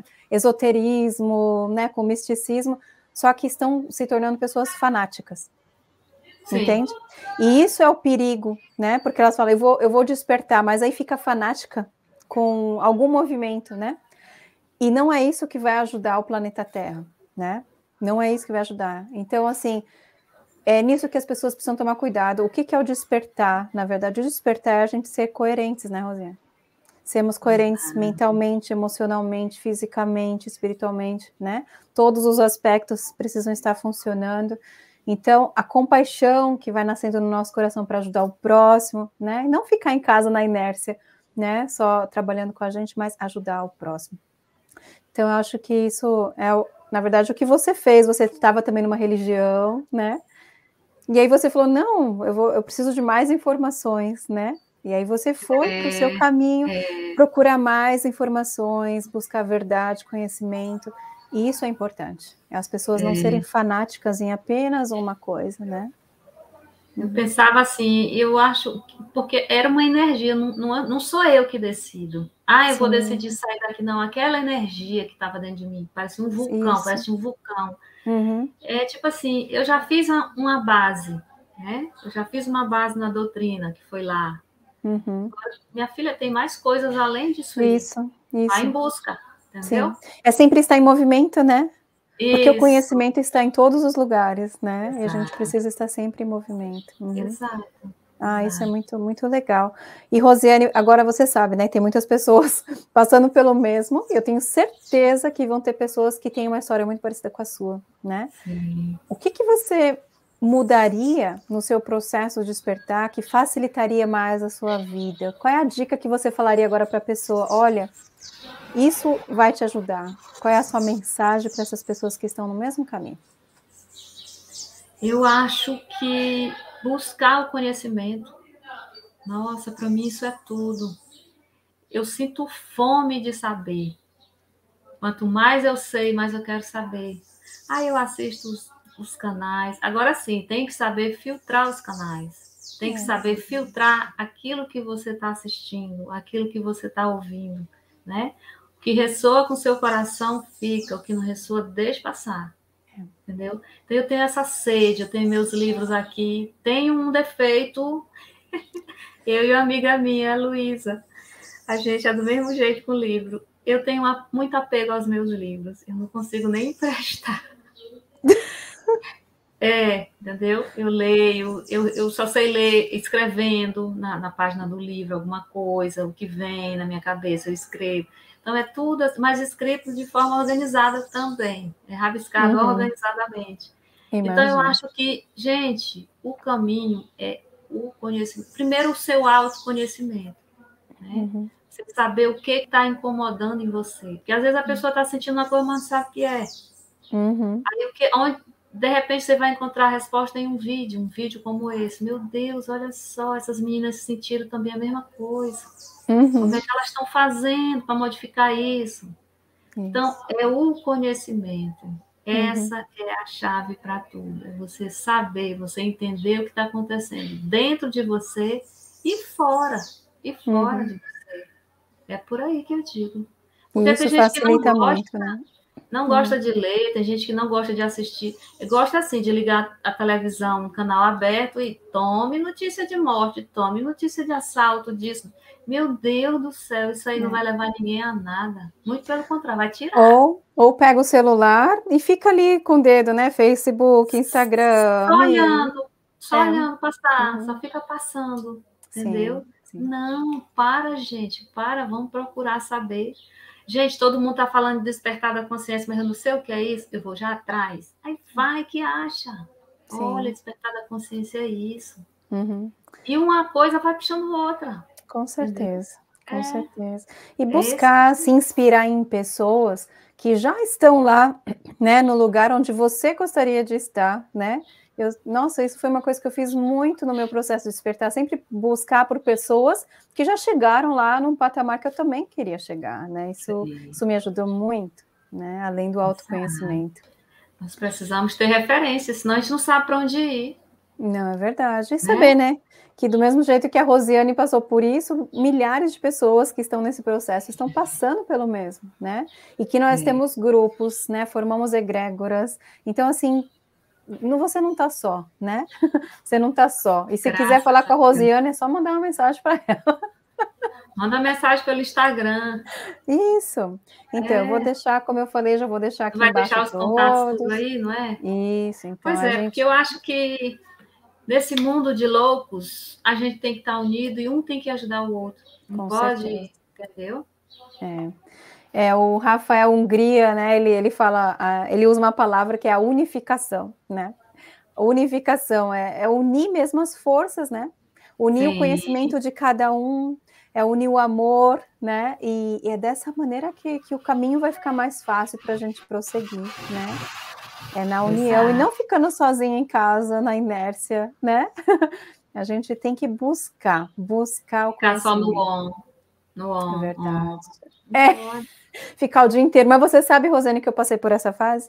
esoterismo, né, com misticismo, só que estão se tornando pessoas fanáticas, Sim. entende? E isso é o perigo, né, porque elas falam, eu vou, eu vou despertar, mas aí fica fanática com algum movimento, né, e não é isso que vai ajudar o planeta Terra, né, não é isso que vai ajudar. Então, assim, é nisso que as pessoas precisam tomar cuidado. O que, que é o despertar? Na verdade, o despertar é a gente ser coerentes, né, Rosiane? Sermos coerentes ah. mentalmente, emocionalmente, fisicamente, espiritualmente, né? Todos os aspectos precisam estar funcionando. Então, a compaixão que vai nascendo no nosso coração para ajudar o próximo, né? E não ficar em casa na inércia, né? Só trabalhando com a gente, mas ajudar o próximo. Então, eu acho que isso é, na verdade, o que você fez. Você estava também numa religião, né? E aí você falou, não, eu, vou, eu preciso de mais informações, né? E aí você foi é, para o seu caminho, é. procurar mais informações, buscar verdade, conhecimento, e isso é importante. As pessoas é. não serem fanáticas em apenas uma coisa, né? Eu uhum. pensava assim, eu acho, porque era uma energia, não, não, não sou eu que decido. Ah, eu Sim. vou decidir sair daqui, não, aquela energia que estava dentro de mim, parece um vulcão, isso. parece um vulcão. Uhum. É tipo assim, eu já fiz uma, uma base, né? Eu já fiz uma base na doutrina, que foi lá. Uhum. Agora, minha filha tem mais coisas além disso aí. Isso, isso. Vai em busca, entendeu? Sim. É sempre estar em movimento, né? Porque o Isso. conhecimento está em todos os lugares, né? Exato. E a gente precisa estar sempre em movimento. Uhum. Exato. Ah, isso é muito, muito legal. E, Rosiane, agora você sabe, né? Tem muitas pessoas passando pelo mesmo. Eu tenho certeza que vão ter pessoas que têm uma história muito parecida com a sua, né? Sim. O que que você mudaria no seu processo de despertar que facilitaria mais a sua vida? Qual é a dica que você falaria agora para a pessoa? Olha, isso vai te ajudar. Qual é a sua mensagem para essas pessoas que estão no mesmo caminho? Eu acho que buscar o conhecimento, nossa, para mim isso é tudo. Eu sinto fome de saber. Quanto mais eu sei, mais eu quero saber. Aí eu assisto os, os canais. Agora sim, tem que saber filtrar os canais. Tem que É. saber filtrar aquilo que você está assistindo, aquilo que você está ouvindo, né? O que ressoa com o seu coração fica, o que não ressoa, deixa passar. Entendeu? Então eu tenho essa sede, eu tenho meus livros aqui. Tenho um defeito, eu e uma amiga minha, a Luísa, a gente é do mesmo jeito com o livro. Eu tenho uma, muito apego aos meus livros, eu não consigo nem emprestar. É, entendeu? Eu leio, eu, eu só sei ler escrevendo na, na página do livro alguma coisa, o que vem na minha cabeça, eu escrevo. Então é tudo, mas escrito de forma organizada também, é rabiscado uhum. organizadamente. Imagina. Então eu acho que, gente, o caminho é o conhecimento. Primeiro o seu autoconhecimento, né? Uhum. Você saber o que está incomodando em você. Porque às vezes a pessoa está sentindo uma coisa, mas não sabe o que é. Uhum. Aí o que, onde, de repente você vai encontrar a resposta em um vídeo, um vídeo como esse. Meu Deus, olha só, essas meninas sentiram também a mesma coisa. Uhum. Como é que elas estão fazendo para modificar isso? isso? Então, é o conhecimento. Essa uhum. é a chave para tudo. É você saber, você entender o que está acontecendo dentro de você e fora. E fora uhum. de você. É por aí que eu digo. Porque isso tem gente facilita que não gosta, muito, né? Não gosta uhum. de ler, tem gente que não gosta de assistir. Gosta, assim, de ligar a televisão, um canal aberto e tome notícia de morte, tome notícia de assalto, disso. Meu Deus do céu, isso aí é. não vai levar ninguém a nada. Muito pelo contrário, vai tirar. Ou, ou pega o celular e fica ali com o dedo, né? Facebook, Instagram. Só olhando, só é. olhando passar, uhum. só fica passando, entendeu? Sim, sim. Não, para, gente, para, vamos procurar saber. Gente, todo mundo está falando de despertar da consciência, mas eu não sei o que é isso, eu vou já atrás. Aí vai que acha. Sim. Olha, despertar da consciência é isso. Uhum. E uma coisa vai puxando outra. Com certeza, entendeu? com é. certeza. E É buscar esse... se inspirar em pessoas que já estão lá, né, no lugar onde você gostaria de estar, né? Eu, nossa, isso foi uma coisa que eu fiz muito no meu processo de despertar, sempre buscar por pessoas que já chegaram lá num patamar que eu também queria chegar, né? Isso, isso me ajudou muito, né? Além do autoconhecimento. Nós precisamos ter referência, senão a gente não sabe para onde ir. Não, é verdade. E saber, né? né? Que do mesmo jeito que a Rosiane passou por isso, milhares de pessoas que estão nesse processo estão passando pelo mesmo, né? E que nós é. temos grupos, né? Formamos egrégoras. Então, assim, não, você não está só, né? Você não está só. E se Graças quiser falar com a Rosiane, é só mandar uma mensagem para ela. Manda mensagem pelo Instagram. Isso. Então, é. eu vou deixar, como eu falei, já vou deixar aqui Vai embaixo deixar os todos. contatos tudo aí, não é? Isso. Então, pois é, gente... porque eu acho que nesse mundo de loucos, a gente tem que estar unido e um tem que ajudar o outro. Não com pode, certeza. Entendeu? É. É, o Rafael Hungria, né, ele, ele fala, ele usa uma palavra que é a unificação, né? A unificação é, é unir mesmo as forças, né? Unir Sim. o conhecimento de cada um, é unir o amor, né? E, e é dessa maneira que, que o caminho vai ficar mais fácil para a gente prosseguir, né? É na união Exato. E não ficando sozinho em casa, na inércia, né? A gente tem que buscar, buscar o Ficar conhecimento. só no on, no on. É verdade. On. É, ficar o dia inteiro. Mas você sabe, Rosiane, que eu passei por essa fase?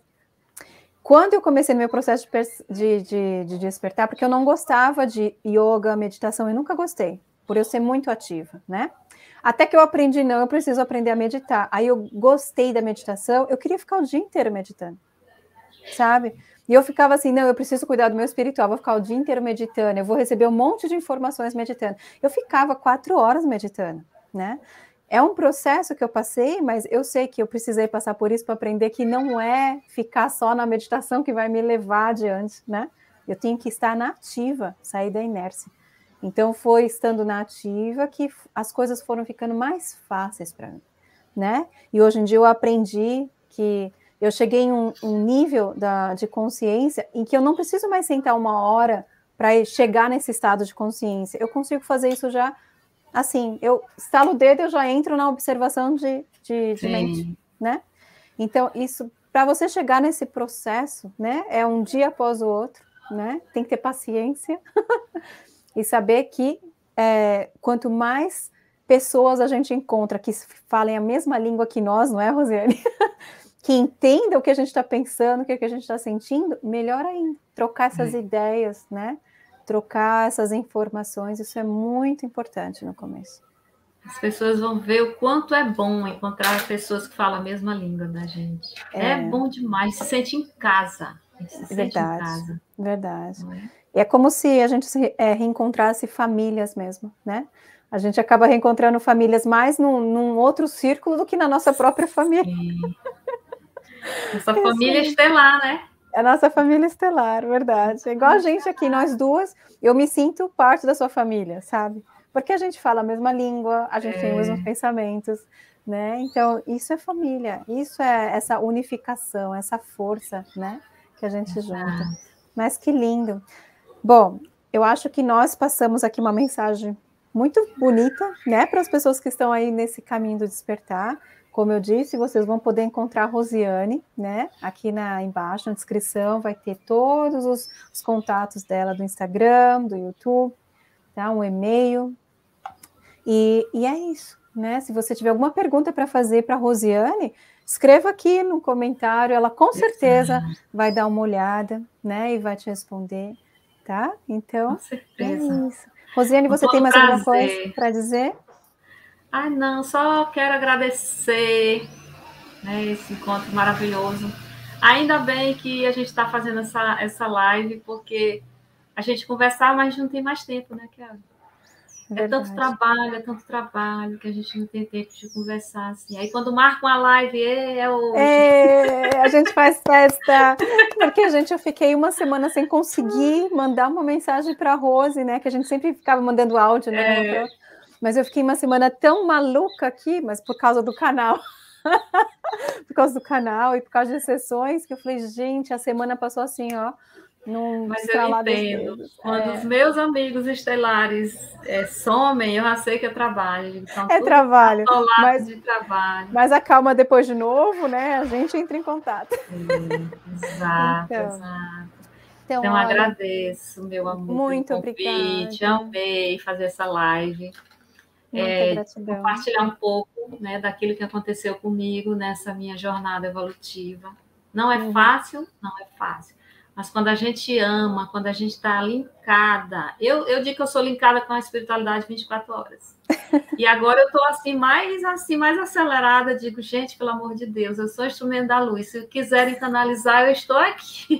Quando eu comecei meu processo de, de, de despertar, porque eu não gostava de yoga, meditação, eu nunca gostei, por eu ser muito ativa, né? Até que eu aprendi, não, eu preciso aprender a meditar. Aí eu gostei da meditação, eu queria ficar o dia inteiro meditando, sabe? E eu ficava assim, não, eu preciso cuidar do meu espiritual, vou ficar o dia inteiro meditando, eu vou receber um monte de informações meditando. Eu ficava quatro horas meditando, né? É um processo que eu passei, mas eu sei que eu precisei passar por isso para aprender que não é ficar só na meditação que vai me levar adiante, né? Eu tenho que estar na ativa, sair da inércia. Então, foi estando na ativa que as coisas foram ficando mais fáceis para mim, né? E hoje em dia eu aprendi que eu cheguei em um, um nível da, de consciência em que eu não preciso mais sentar uma hora para chegar nesse estado de consciência. Eu consigo fazer isso já, assim, eu estalo o dedo, eu já entro na observação de, de, de mente, né? Então, isso, para você chegar nesse processo, né, é um dia após o outro, né? Tem que ter paciência e saber que é, quanto mais pessoas a gente encontra que falem a mesma língua que nós, não é, Rosiane? Que entendam o que a gente está pensando, o que a gente está sentindo, melhor ainda. Trocar essas é. ideias, né? Trocar essas informações, isso é muito importante no começo. As pessoas vão ver o quanto é bom encontrar pessoas que falam a mesma língua da gente. É, é bom demais, se sente em casa. Se sente verdade, em casa. Verdade. É? É como se a gente se, é, reencontrasse famílias mesmo, né? A gente acaba reencontrando famílias mais num, num outro círculo do que na nossa própria família. Sim. Nossa é família assim. Estelar, né? É a nossa família estelar, verdade. É igual a gente aqui, nós duas, eu me sinto parte da sua família, sabe? Porque a gente fala a mesma língua, a gente é. tem os mesmos pensamentos, né? Então, isso é família, isso é essa unificação, essa força, né? Que a gente junta. Mas que lindo. Bom, eu acho que nós passamos aqui uma mensagem muito bonita, né? Para as pessoas que estão aí nesse caminho do despertar. Como eu disse, vocês vão poder encontrar a Rosiane, né? Aqui na, embaixo, na descrição, vai ter todos os, os contatos dela do Instagram, do YouTube, tá? Um e-mail. E, e é isso, né? Se você tiver alguma pergunta para fazer para a Rosiane, escreva aqui no comentário, ela com certeza vai dar uma olhada, né? E vai te responder, tá? Então, com certeza. É isso. Rosiane, você tem mais prazer. alguma coisa para dizer? Ai, não, só quero agradecer, né, esse encontro maravilhoso. Ainda bem que a gente está fazendo essa, essa live, porque a gente conversar, mas não tem mais tempo, né, Kiara? É tanto trabalho, é tanto trabalho, que a gente não tem tempo de conversar, assim. Aí, quando marca uma live, é hoje. É, a gente faz festa, porque a gente, eu fiquei uma semana sem conseguir mandar uma mensagem para a Rose, né, que a gente sempre ficava mandando áudio, né, é. Mas eu fiquei uma semana tão maluca aqui, mas por causa do canal. Por causa do canal e por causa de sessões, que eu falei, gente, a semana passou assim, ó. Num mas eu entendo. Quando é. os meus amigos estelares é, somem, eu já sei que é trabalho. Então, é trabalho. Mas, de trabalho. Mas acalma depois de novo, né? A gente entra em contato. É, exato, então, exato. Então, então olha, agradeço, meu amor. Muito convite. obrigada. Amei fazer essa live. Muita é, gratidão. Compartilhar um pouco, né, daquilo que aconteceu comigo nessa minha jornada evolutiva. Não é uhum. fácil? Não é fácil. Mas quando a gente ama, quando a gente está linkada... Eu, eu digo que eu sou linkada com a espiritualidade vinte e quatro horas. E agora eu estou assim, mais, assim, mais acelerada. Digo, gente, pelo amor de Deus, eu sou instrumento da luz. Se quiserem canalizar, eu estou aqui.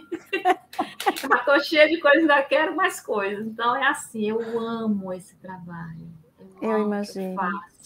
Eu estou cheia de coisas, ainda quero mais coisas. Então, é assim, eu amo esse trabalho. Eu, eu imagino.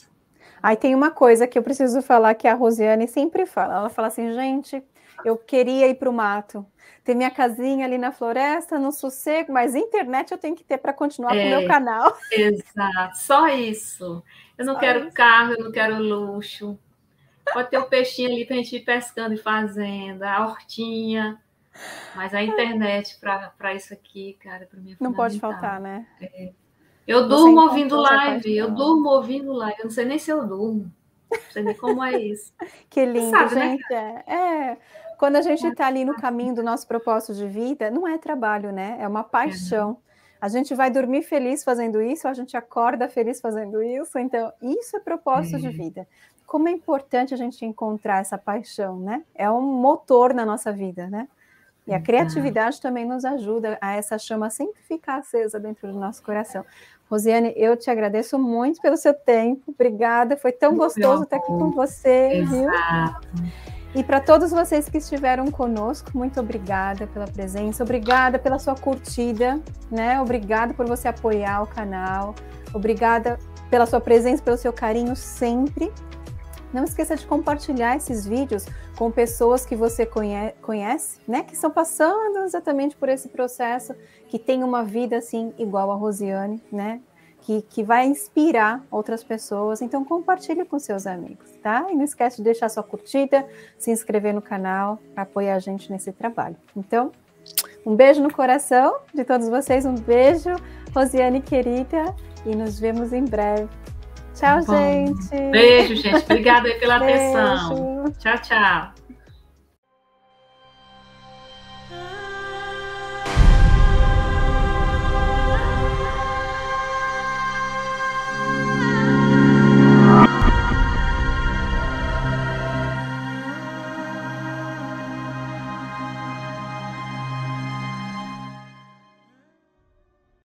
Aí tem uma coisa que eu preciso falar, que a Rosiane sempre fala. Ela fala assim, gente, eu queria ir para o mato. Ter minha casinha ali na floresta, no sossego, mas internet eu tenho que ter para continuar é, com o meu canal. Exato, só isso. Eu não só quero isso. carro, eu não quero luxo. Pode ter o peixinho ali para a gente ir pescando e fazendo, a hortinha. Mas a internet para isso aqui, cara, para mim é não pode faltar, né? É. Eu durmo ouvindo live, eu durmo ouvindo live. Eu não sei nem se eu durmo. Não sei nem como é isso. Que lindo, sabe, gente. Né? É. é. Quando a gente está ali no caminho do nosso propósito de vida, não é trabalho, né? É uma paixão. A gente vai dormir feliz fazendo isso, a gente acorda feliz fazendo isso. Então, isso é propósito é. de vida. Como é importante a gente encontrar essa paixão, né? É um motor na nossa vida, né? E a criatividade também nos ajuda a essa chama sempre ficar acesa dentro do nosso coração. Rosiane, eu te agradeço muito pelo seu tempo. Obrigada, foi tão gostoso estar aqui com você. Exato. Viu? E para todos vocês que estiveram conosco, muito obrigada pela presença, obrigada pela sua curtida, né? Obrigada por você apoiar o canal, obrigada pela sua presença, pelo seu carinho sempre. Não esqueça de compartilhar esses vídeos com pessoas que você conhe conhece, né? Que estão passando exatamente por esse processo, que tem uma vida assim igual a Rosiane, né? Que, que vai inspirar outras pessoas. Então compartilhe com seus amigos, tá? E não esquece de deixar sua curtida, se inscrever no canal para apoiar a gente nesse trabalho. Então, um beijo no coração de todos vocês, um beijo, Rosiane querida, e nos vemos em breve. Tchau, Bom, gente. Beijo, gente. Obrigada aí pela Beijo. atenção. Tchau, tchau.